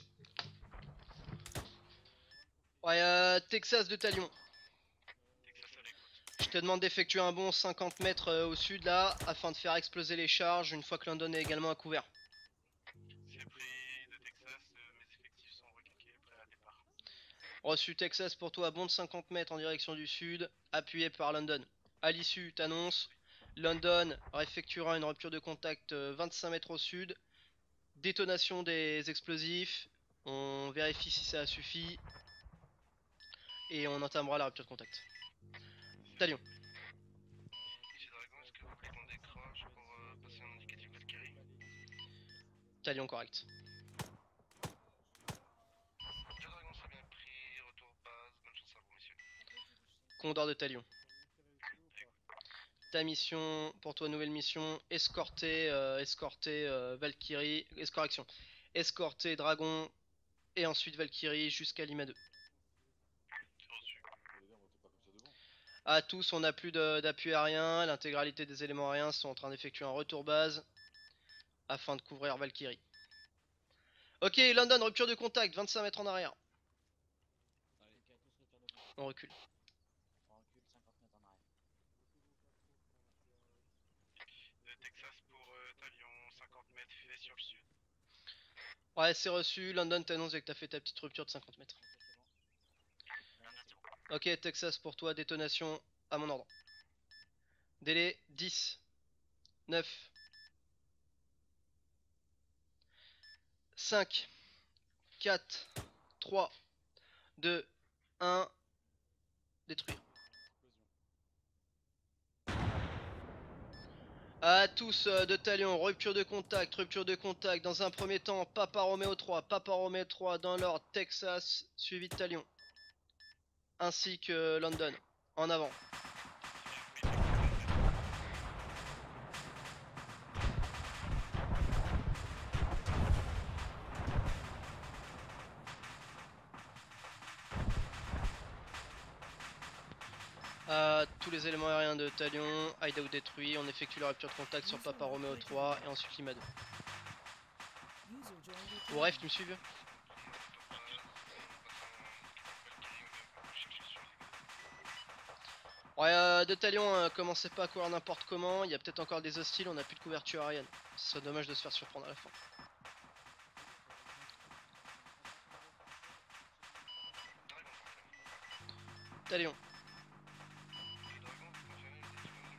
Speaker 1: Ouais, Texas de Talion.
Speaker 2: Texas à l'écoute.
Speaker 1: Je te demande d'effectuer un bond 50 mètres au sud, là, afin de faire exploser les charges une fois que London est également à couvert.
Speaker 2: C'est pris de Texas, mes effectifs sont recalqués, prêts à départ.
Speaker 1: Reçu Texas pour toi, bond de 50 mètres en direction du sud, appuyé par London. À l'issue, t'annonce, London effectuera une rupture de contact 25 mètres au sud. Détonation des explosifs, on vérifie si ça suffit. Et on entamera la rupture de contact. Talion.
Speaker 6: Ici Dragon, est-ce que vous voulez qu'on décroche pour passer un indicatif Valkyrie?
Speaker 1: Talion correct.
Speaker 6: Deux dragons, c'est bien pris, retour base, bonne chance à vous, messieurs.
Speaker 1: Condor de Talion. Ta mission, pour toi nouvelle mission, escorter Valkyrie, correction, escorter Dragon et ensuite Valkyrie jusqu'à Lima 2. À tous, on n'a plus d'appui aérien, l'intégralité des éléments aériens sont en train d'effectuer un retour base afin de couvrir Valkyrie. Ok, London, rupture de contact, 25 mètres en arrière. On recule.
Speaker 2: De Texas pour Talion, 50 mètres, fais sur le sud.
Speaker 1: Ouais, c'est reçu, London t'annonce que t'as fait ta petite rupture de 50 mètres. Ok, Texas pour toi, détonation à mon ordre. Délai 10, 9, 5, 4, 3, 2, 1, détruire. À tous de Talion, rupture de contact, rupture de contact. Dans un premier temps, Papa Romeo 3, Papa Romeo 3 dans l'ordre, Texas, suivi de Talion. Ainsi que London. En avant. Tous les éléments aériens de Talion, hideout détruit, on effectue la rupture de contact sur Papa Romeo 3 et ensuite Lima 2.
Speaker 8: User joined your
Speaker 1: Bon, bref,
Speaker 8: channel.
Speaker 1: tu me suis? Ouais, de Talion, commencez pas à courir n'importe comment, il y a peut-être encore des hostiles, on a plus de couverture aérienne. Ce serait dommage de se faire surprendre à la fin. Talion.
Speaker 6: Le dragon, vous confirmez le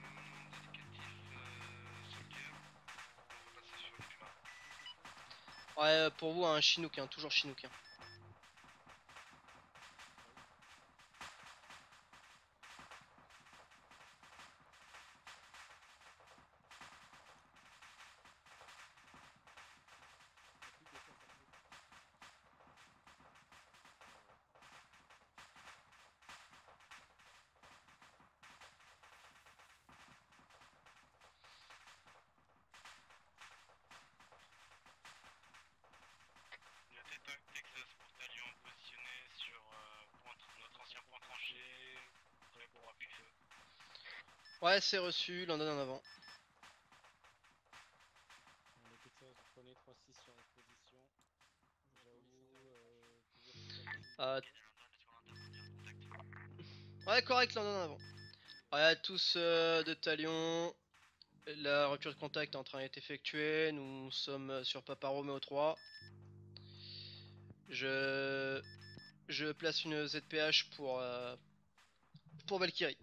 Speaker 6: indicatif Soldier. On va passer sur le Puma.
Speaker 1: Ouais, pour vous, un Chinook, hein, toujours Chinook. Hein.
Speaker 2: Il y a Texas pour Talion positionné sur notre ancien point tranché, prêt pour appui feu.
Speaker 1: Ouais, c'est reçu, London en avant.
Speaker 7: Les Texas, vous prenez 3-6 sur votre position. J'avoue,
Speaker 1: Ouais, correct, London en avant. Ouais, à tous de Talion. La rupture de contact est en train d'être effectuée. Nous sommes sur Papa Romeo 3. Je place une ZPH pour Valkyrie.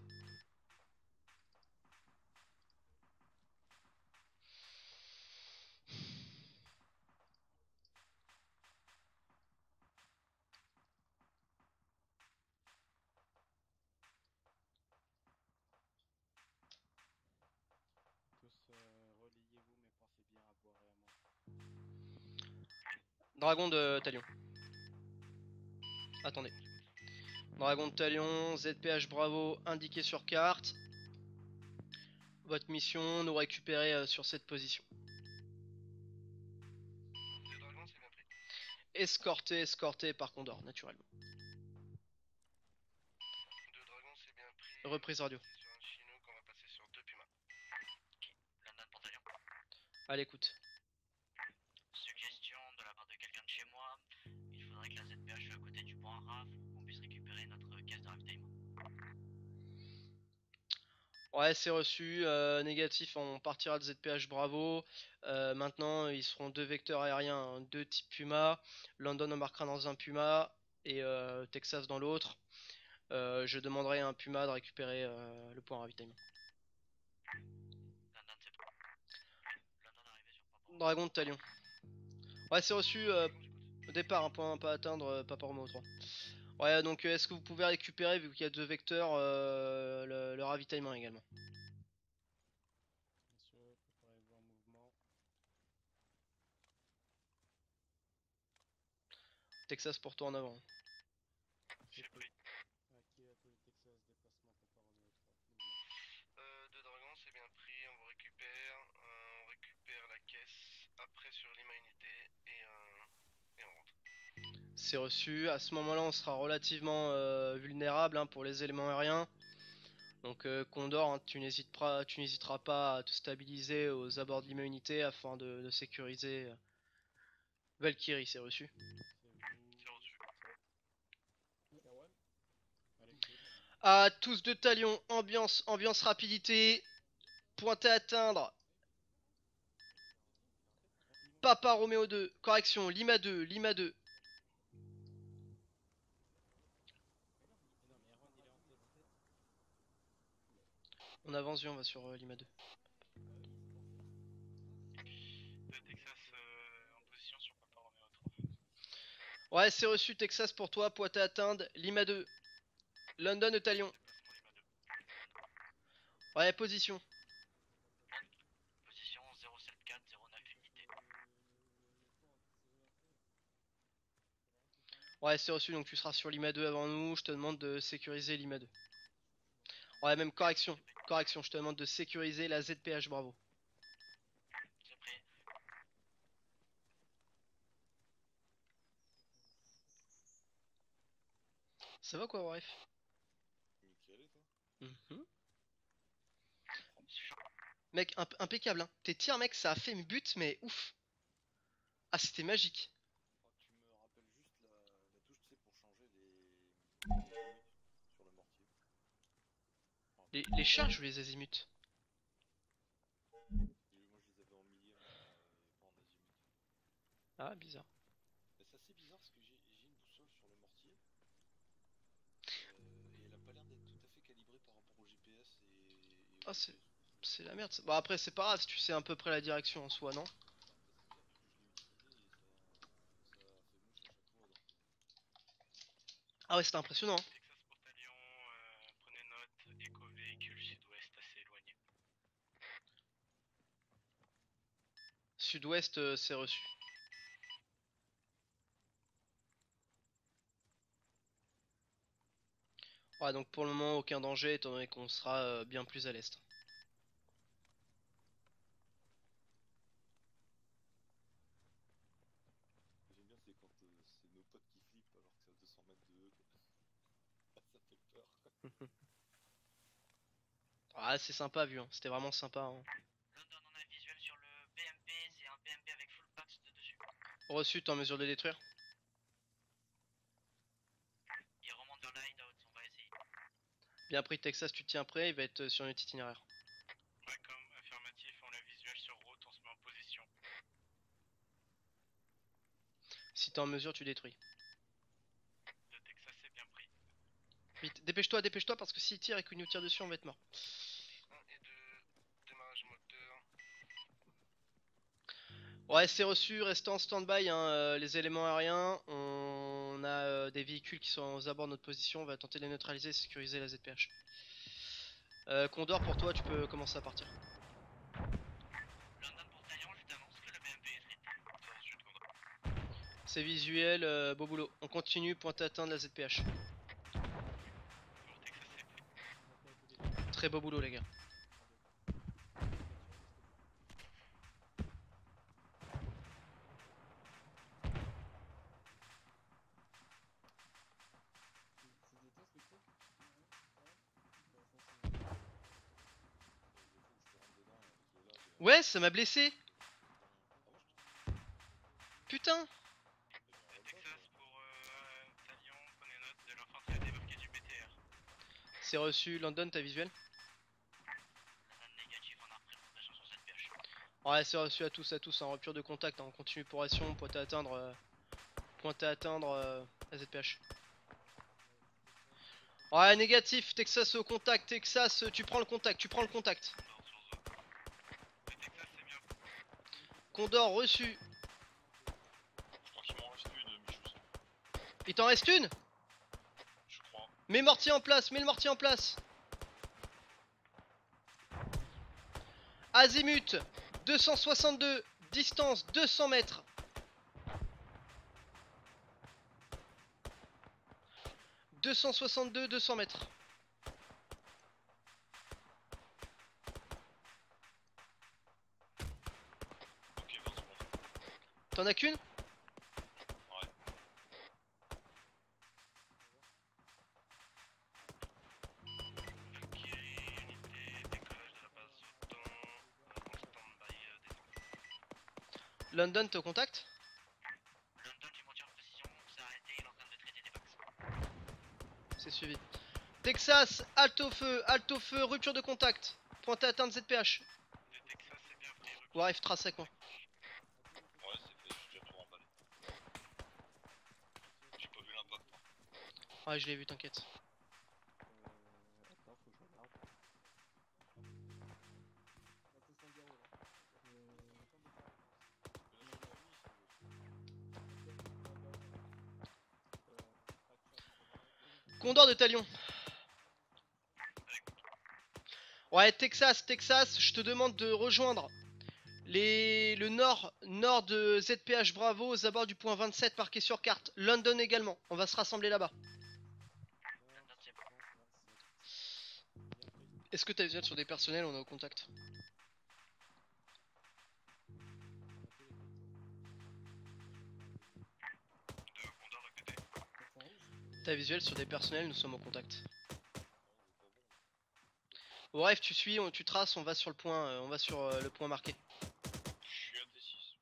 Speaker 7: tous relayez-vous, mais pensez bien à boire et à manger.
Speaker 1: Dragon de Talion. Attendez. Dragon de Talion, ZPH Bravo indiqué sur carte. Votre mission, nous récupérer sur cette position.
Speaker 6: Deux dragons, c'est bien pris.
Speaker 1: Escorté par Condor, naturellement.
Speaker 6: Deux dragons, c'est bien pris.
Speaker 1: Reprise radio.
Speaker 6: C'est sur un Chinook, on va passer sur deux Pumas.
Speaker 3: London pour Talion.
Speaker 1: À l'écoute.
Speaker 3: Suggestion de la part de quelqu'un de chez moi, il faudrait que la ZPH soit à côté du point RAF pour qu'on puisse récupérer notre caisse de ravitaillement.
Speaker 1: Ouais, c'est reçu. Négatif, on partira de ZPH Bravo. Maintenant, ils seront deux vecteurs aériens, hein, deux types Puma. London embarquera dans un Puma et Texas dans l'autre. Je demanderai à un Puma de récupérer le point ravitaillement.
Speaker 3: London c'est bon. London arrivé sur Papa.
Speaker 1: Dragon de Talion. Ouais, c'est reçu. Au départ, un point pas à atteindre, Papa Romeo 3. Ouais, donc est-ce que vous pouvez récupérer, vu qu'il y a deux vecteurs, le ravitaillement également?
Speaker 7: Messieurs, préparez-vous en mouvement.
Speaker 1: Texas pour toi en avant.
Speaker 2: J'ai pris.
Speaker 7: Qui a appelé Texas, déplacement pour Romeo 3. Mouvement.
Speaker 6: Deux dragons, c'est bien pris. On récupère la caisse. Après sur Lima Unité et on rentre.
Speaker 1: C'est reçu. À ce moment-là, on sera relativement vulnérable, hein, pour les éléments aériens. Donc Condor, hein, tu n'hésiteras pas à te stabiliser aux abords de Lima Unité afin de sécuriser Valkyrie, c'est reçu.
Speaker 2: C'est reçu.
Speaker 7: Allez, go.
Speaker 1: À tous de Talion, ambiance rapidité. Pointé à atteindre. Papa Romeo 2, correction, Lima 2, Lima 2.
Speaker 7: Non, mais Erwan, il est en tête.
Speaker 1: On avance, on va sur Lima 2.
Speaker 2: Texas en position sur Papa Romeo 3.
Speaker 1: Ouais, c'est reçu, Texas pour toi, pointé à atteindre, Lima 2. London de Talion.
Speaker 2: Déplacement Lima 2.
Speaker 1: Ouais, position. Ouais, c'est reçu, donc tu seras sur Lima 2 avant nous. Je te demande de sécuriser Lima 2. Ouais, même correction. Correction, je te demande de sécuriser la ZPH Bravo.
Speaker 3: C'est pris.
Speaker 1: Ça va quoi, Warif?
Speaker 4: Nickel, et toi?
Speaker 1: Mhm. Mec, impeccable, hein. Tes tirs, mec, ça a fait mes buts, mais ouf. Ah, c'était magique.
Speaker 4: Oh, tu me rappelles juste la touche, tu sais, pour changer les azimuts sur le mortier.
Speaker 1: Les charges ou les azimuts?
Speaker 4: Moi, je les avais en millième, et pas en azimut.
Speaker 1: Ah, bizarre.
Speaker 4: Mais c'est assez bizarre parce que j'ai une boussole sur le mortier. Et elle a pas l'air d'être tout à fait calibrée par rapport au GPS et
Speaker 1: Ah,
Speaker 4: au GPS.
Speaker 1: c'est la merde. Bon, après, c'est pas grave si tu sais à peu près la direction en soi, non?
Speaker 4: Bah, c'est bizarre parce que je l'ai utilisé et ça fait mouche à chaque fois. Donc,
Speaker 1: Ah ouais, c'était impressionnant, hein.
Speaker 2: Texas pour Talion, prenez note, éco-véhicule sud-ouest assez éloigné.
Speaker 1: Sud-ouest, c'est reçu. Ouais, donc pour le moment, aucun danger, étant donné qu'on sera bien plus à l'est.
Speaker 4: j'aime bien, c'est quand c'est nos potes qui flippent alors que c'est à 200 mètres de eux, quoi. Ça fait peur, quoi.
Speaker 1: Ah, c'est sympa vu, hein. C'était vraiment sympa, hein.
Speaker 3: London, on a un visuel sur le BMP, c'est un BMP avec full packs de dessus.
Speaker 1: Reçu, t'es en mesure de détruire?
Speaker 3: Il remonte vers la hideout, on va essayer.
Speaker 1: Bien pris, Texas, tu te tiens prêt, il va être sur notre itinéraire.
Speaker 2: Ouais, comme affirmatif, on a visuel sur route, on se met en position.
Speaker 1: Si t'es en mesure, tu détruis.
Speaker 2: Le Texas est bien pris.
Speaker 1: Vite, dépêche-toi, parce que s'il tire et qu'il nous tire dessus, on va être mort.
Speaker 6: 1 et 2, démarrage moteur.
Speaker 1: Ouais, c'est reçu, restez en stand-by, hein, les éléments aériens. On a des véhicules qui sont aux abords de notre position, on va tenter de les neutraliser et sécuriser la ZPH. Condor, pour toi, tu peux commencer à partir.
Speaker 3: London pour Talion, je t'annonce que le BMP est free.
Speaker 2: C'est ensuite Condor.
Speaker 1: C'est visuel, beau boulot. On continue, point à atteindre la ZPH.
Speaker 2: Pour Texas c'est pris.
Speaker 1: Très beau boulot, les gars. Ouais, ça m'a blessé. Putain.
Speaker 2: Le Texas pour Talion, prenez note de l'infanterie à débarquer du BTR.
Speaker 1: C'est reçu, London, t'as visuel?
Speaker 3: London négatif, on a repris la pression sur cette pioche.
Speaker 1: Ouais, c'est reçu à tous, en rupture de contact, hein. On continue pour action, point à atteindre la ZPH. Ouais, négatif, Texas au contact, Texas, tu prends le contact.
Speaker 2: Condor sur zone. Le Texas c'est bien pris.
Speaker 1: Condor reçu.
Speaker 4: Je crois qu'il m'en reste une, Michou.
Speaker 1: Il t'en reste une?
Speaker 4: Je crois.
Speaker 1: Mets le mortier en place, Azimut 262, distance 200 mètres. 262, 200 mètres.
Speaker 4: Ok, 20 secondes.
Speaker 1: T'en as qu'une?
Speaker 4: Ouais.
Speaker 6: Valkyrie, unité, décollage de la base OTAN, en stand-by descente.
Speaker 1: London, t'es au contact?
Speaker 3: London, j'ai monté en position, on s'est arrêté, il est en train de traiter des packs.
Speaker 1: C'est suivi. Texas, halte au feu, rupture de contact. Point à atteindre ZPH.
Speaker 2: Le Texas c'est bien pris.
Speaker 1: Warif, trace avec moi.
Speaker 4: Ouais, c'est fait, j'ai déjà tout remballé. J'ai pas vu l'impact.
Speaker 1: Ouais, je l'ai vu, t'inquiète.
Speaker 7: Attends, faut que je regarde.
Speaker 1: Condor de Talion. Ouais, Texas, je te demande de rejoindre Le nord de ZPH Bravo aux abords du point 27 marqué sur carte. London également, on va se rassembler là-bas.
Speaker 3: London, c'est bon.
Speaker 1: Est-ce que t'as visuel sur des personnels? On est au contact.
Speaker 2: Condor répété.
Speaker 1: T'as visuel sur des personnels, nous sommes au contact. Bref, tu suis, tu traces, on va sur le point, le point marqué.
Speaker 2: Je suis à T6.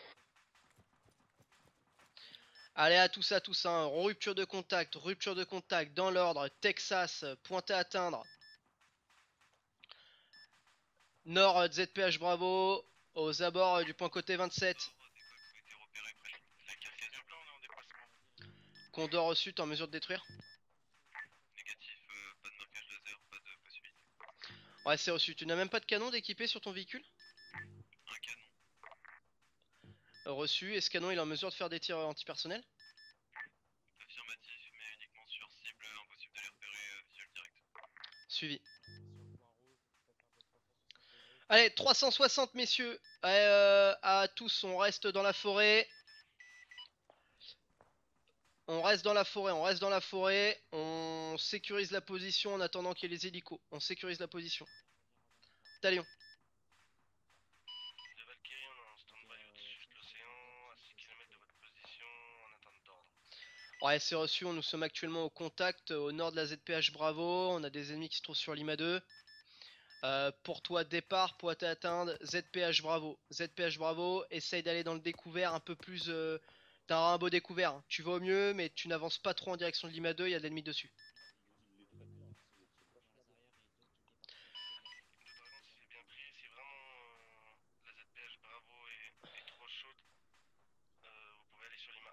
Speaker 1: Allez à tous, hein. Rupture de contact dans l'ordre. Texas, pointé à atteindre. Nord ZPH Bravo, aux abords du point côté 27.
Speaker 2: Des Pax ont été repérés près de la carte. Bien plan, on est en déplacement.
Speaker 1: Condor au sud, en mesure de détruire.
Speaker 2: Négatif, pas de marquage laser, pas de possibilité.
Speaker 1: Ouais, c'est reçu. Tu n'as même pas de canon d'équipé sur ton véhicule?
Speaker 2: Un canon.
Speaker 1: Reçu. Et ce canon, il est en mesure de faire des tirs antipersonnels?
Speaker 2: Affirmatif, mais uniquement sur cible, impossible de les repérer visuel direct.
Speaker 1: Suivi.
Speaker 7: Sur le point rouge, faites un 2-3
Speaker 1: Allez, 360 messieurs. À tous, on reste dans la forêt. On reste dans la forêt. On sécurise la position en attendant qu'il y ait les hélicos. On sécurise la position. Talion.
Speaker 6: De Valkyrie, on est en stand-by au-dessus de l'océan, à 6 km de votre position, en attente d'ordre.
Speaker 1: Ouais, c'est reçu. Nous sommes actuellement au contact au nord de la ZPH Bravo. On a des ennemis qui se trouvent sur Lima 2. Pour toi, départ, pour t'atteindre, ZPH Bravo. ZPH Bravo, essaye d'aller dans le découvert un peu plus. T'as un beau découvert. Hein. Tu vas au mieux, mais tu n'avances pas trop en direction de Lima 2, il y a de l'ennemi dessus.
Speaker 4: Il est très bien si vous êtes sur place.
Speaker 6: De Dragon, si j'ai bien pris, si vraiment la ZPH Bravo est trop chaude, vous pouvez aller sur Lima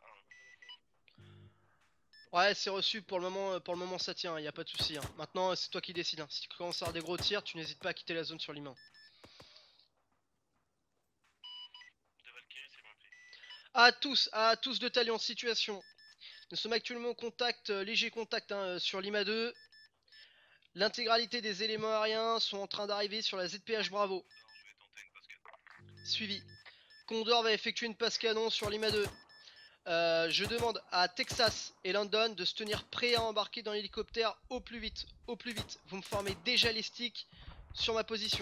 Speaker 6: 1.
Speaker 1: Ouais, c'est reçu. Pour le moment, ça tient. Il n'y a pas de souci. Hein. Maintenant, c'est toi qui décides. Hein. Si tu commences à avoir des gros tirs, tu n'hésites pas à quitter la zone sur Lima.
Speaker 6: De Valkyrie, c'est bien pris.
Speaker 1: À tous de Talion, situation. Nous sommes actuellement au contact, léger contact hein, sur Lima 2. L'intégralité des éléments aériens sont en train d'arriver sur la ZPH Bravo.
Speaker 2: Je vais tenter une passe canon.
Speaker 1: Suivi. Condor va effectuer une passe canon sur Lima 2. Je demande à Texas et London de se tenir prêts à embarquer dans l'hélicoptère au plus vite. Au plus vite. Vous me formez déjà les sticks sur ma position.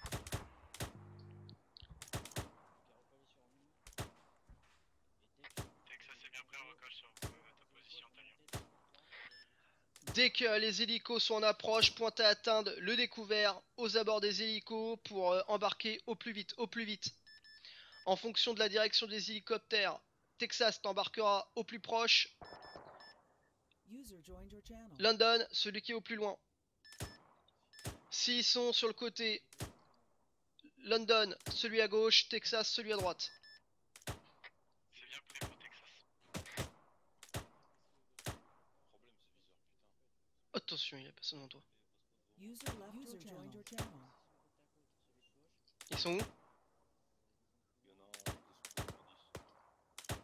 Speaker 2: Texas est bien prêt, on recolle sur ta position, Talion.
Speaker 1: Dès que les hélicos sont en approche, pointe à atteindre le découvert aux abords des hélicos pour embarquer au plus vite, au plus vite. En fonction de la direction des hélicoptères, Texas t'embarquera au plus proche.
Speaker 8: User joined your channel.
Speaker 1: London, celui qui est au plus loin. S'ils sont sur le côté, London, celui à gauche, Texas, celui à droite.
Speaker 2: C'est bien prêt pour Texas.
Speaker 4: Problème, ce viseur, putain.
Speaker 1: Attention, il y a personne devant toi.
Speaker 8: User joined your channel.
Speaker 1: Ils sont où?
Speaker 4: Il y en a un qui est sous 90.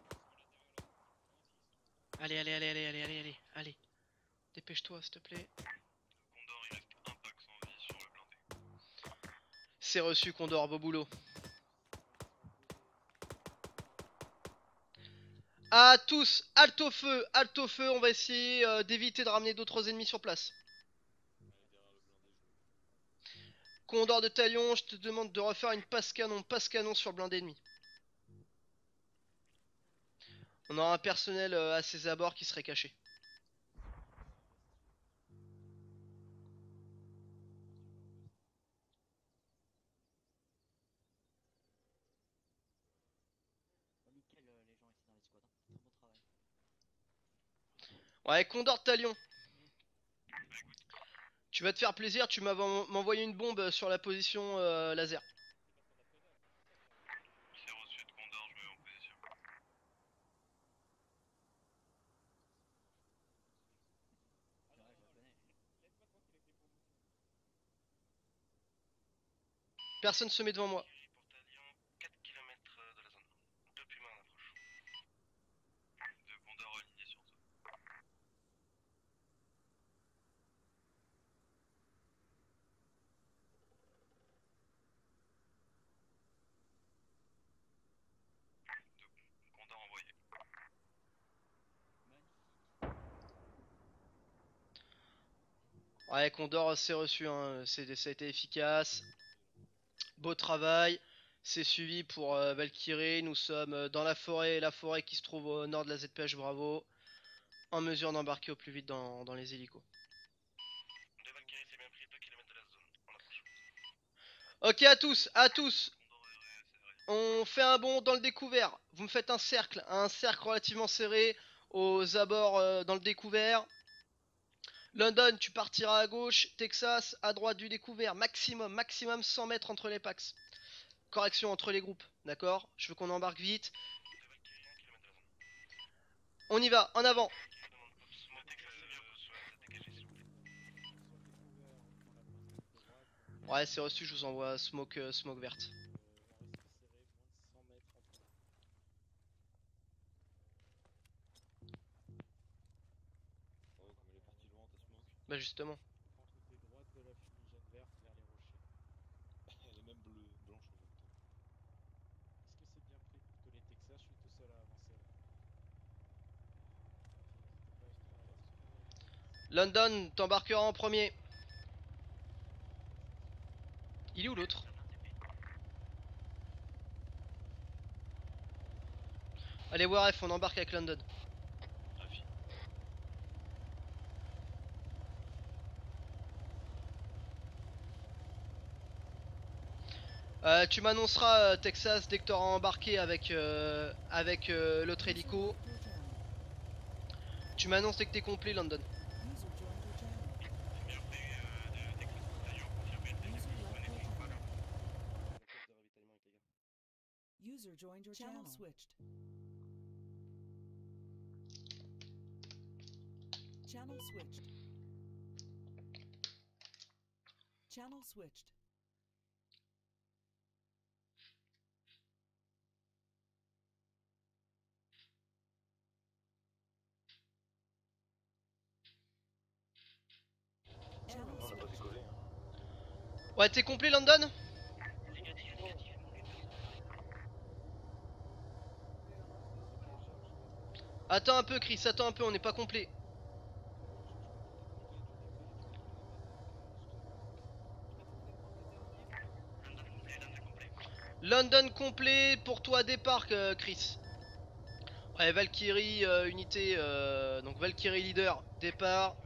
Speaker 1: Allez. Dépêche-toi, s'il te plaît.
Speaker 2: Condor, il reste un Pax en vie sur le blindé.
Speaker 1: C'est reçu, Condor, beau boulot. À tous, halte au feu, on va essayer d'éviter de ramener d'autres ennemis sur place. Condor de Talion, je te demande de refaire une passe canon sur le blindé ennemi. On aura un personnel à ses abords qui serait caché.
Speaker 5: Nickel, les gens étaient dans les squads. Très bon travail.
Speaker 1: Ouais, Condor de Talion. Tu vas te faire plaisir, tu m'as m'envoyé une bombe sur la position laser.
Speaker 2: C'est reçu de Condor, je me mets en position.
Speaker 5: Ouais, je la connais.
Speaker 1: Personne se met devant moi.
Speaker 6: Pour Talion, 4 km de la zone. Deux Pumas en approche.
Speaker 2: De Condor aligné sur zone.
Speaker 1: Ouais, Condor, c'est reçu, hein. Ça a été efficace. Beau travail. C'est suivi pour Valkyrie. Nous sommes dans la forêt qui se trouve au nord de la ZPH Bravo. En mesure d'embarquer au plus vite dans les hélicos.
Speaker 6: 2 Valkyrie, c'est bien pris, 2 km de la zone. On approche.
Speaker 1: Ok, à tous. On fait un bond dans le découvert. Vous me faites un cercle relativement serré aux abords dans le découvert. London, tu partiras à gauche. Texas, à droite du découvert. Maximum 100 mètres entre les packs. Correction entre les groupes, d'accord? Je veux qu'on embarque vite.
Speaker 6: 2 Valkyrie, 1 km de la zone.
Speaker 1: On y va, en avant.
Speaker 6: Je demande Ops, moi Texas, c'est bien pour soit dégagé s'il vous plaît.
Speaker 1: Ouais, c'est reçu, je vous envoie smoke verte.
Speaker 7: On reste serré, moins de 100 mètres entre nous.
Speaker 4: Oh, comme elle est partie loin, ta smoke.
Speaker 1: Bah justement.
Speaker 7: Prends côté droite de la fumigène verte vers les rochers.
Speaker 4: Elle est même bleue, blanche en même temps.
Speaker 7: Est-ce que c'est bien pris pour que les Texas, je suis tout seul à avancer là? N'hésitez pas à jeter un alerte sur les Texas.
Speaker 1: London, t'embarqueras en premier. Il est où l'autre? Allez voir F, on embarque avec London. Tu m'annonceras Texas dès que t'auras embarqué avec l'autre hélico. Tu m'annonces dès que t'es complet London.
Speaker 8: User joined your channel.
Speaker 6: C'est bien pris, de Texas, bataillon, confirmé, le
Speaker 8: User
Speaker 6: hélico
Speaker 8: left
Speaker 6: disponible,
Speaker 8: your
Speaker 6: pas là.
Speaker 8: channel. User joined your channel. Switched. Channel switched. Channel switched. Channel
Speaker 4: On a pas
Speaker 8: switched.
Speaker 4: décollé, hein.
Speaker 1: Ouais, t'es complet London?
Speaker 3: Négatif, mon
Speaker 1: Attends un peu Chris, attends un peu, on n'est pas complet. London complet, pour toi départ Chris. Ouais, Valkyrie unité, donc Valkyrie leader, départ.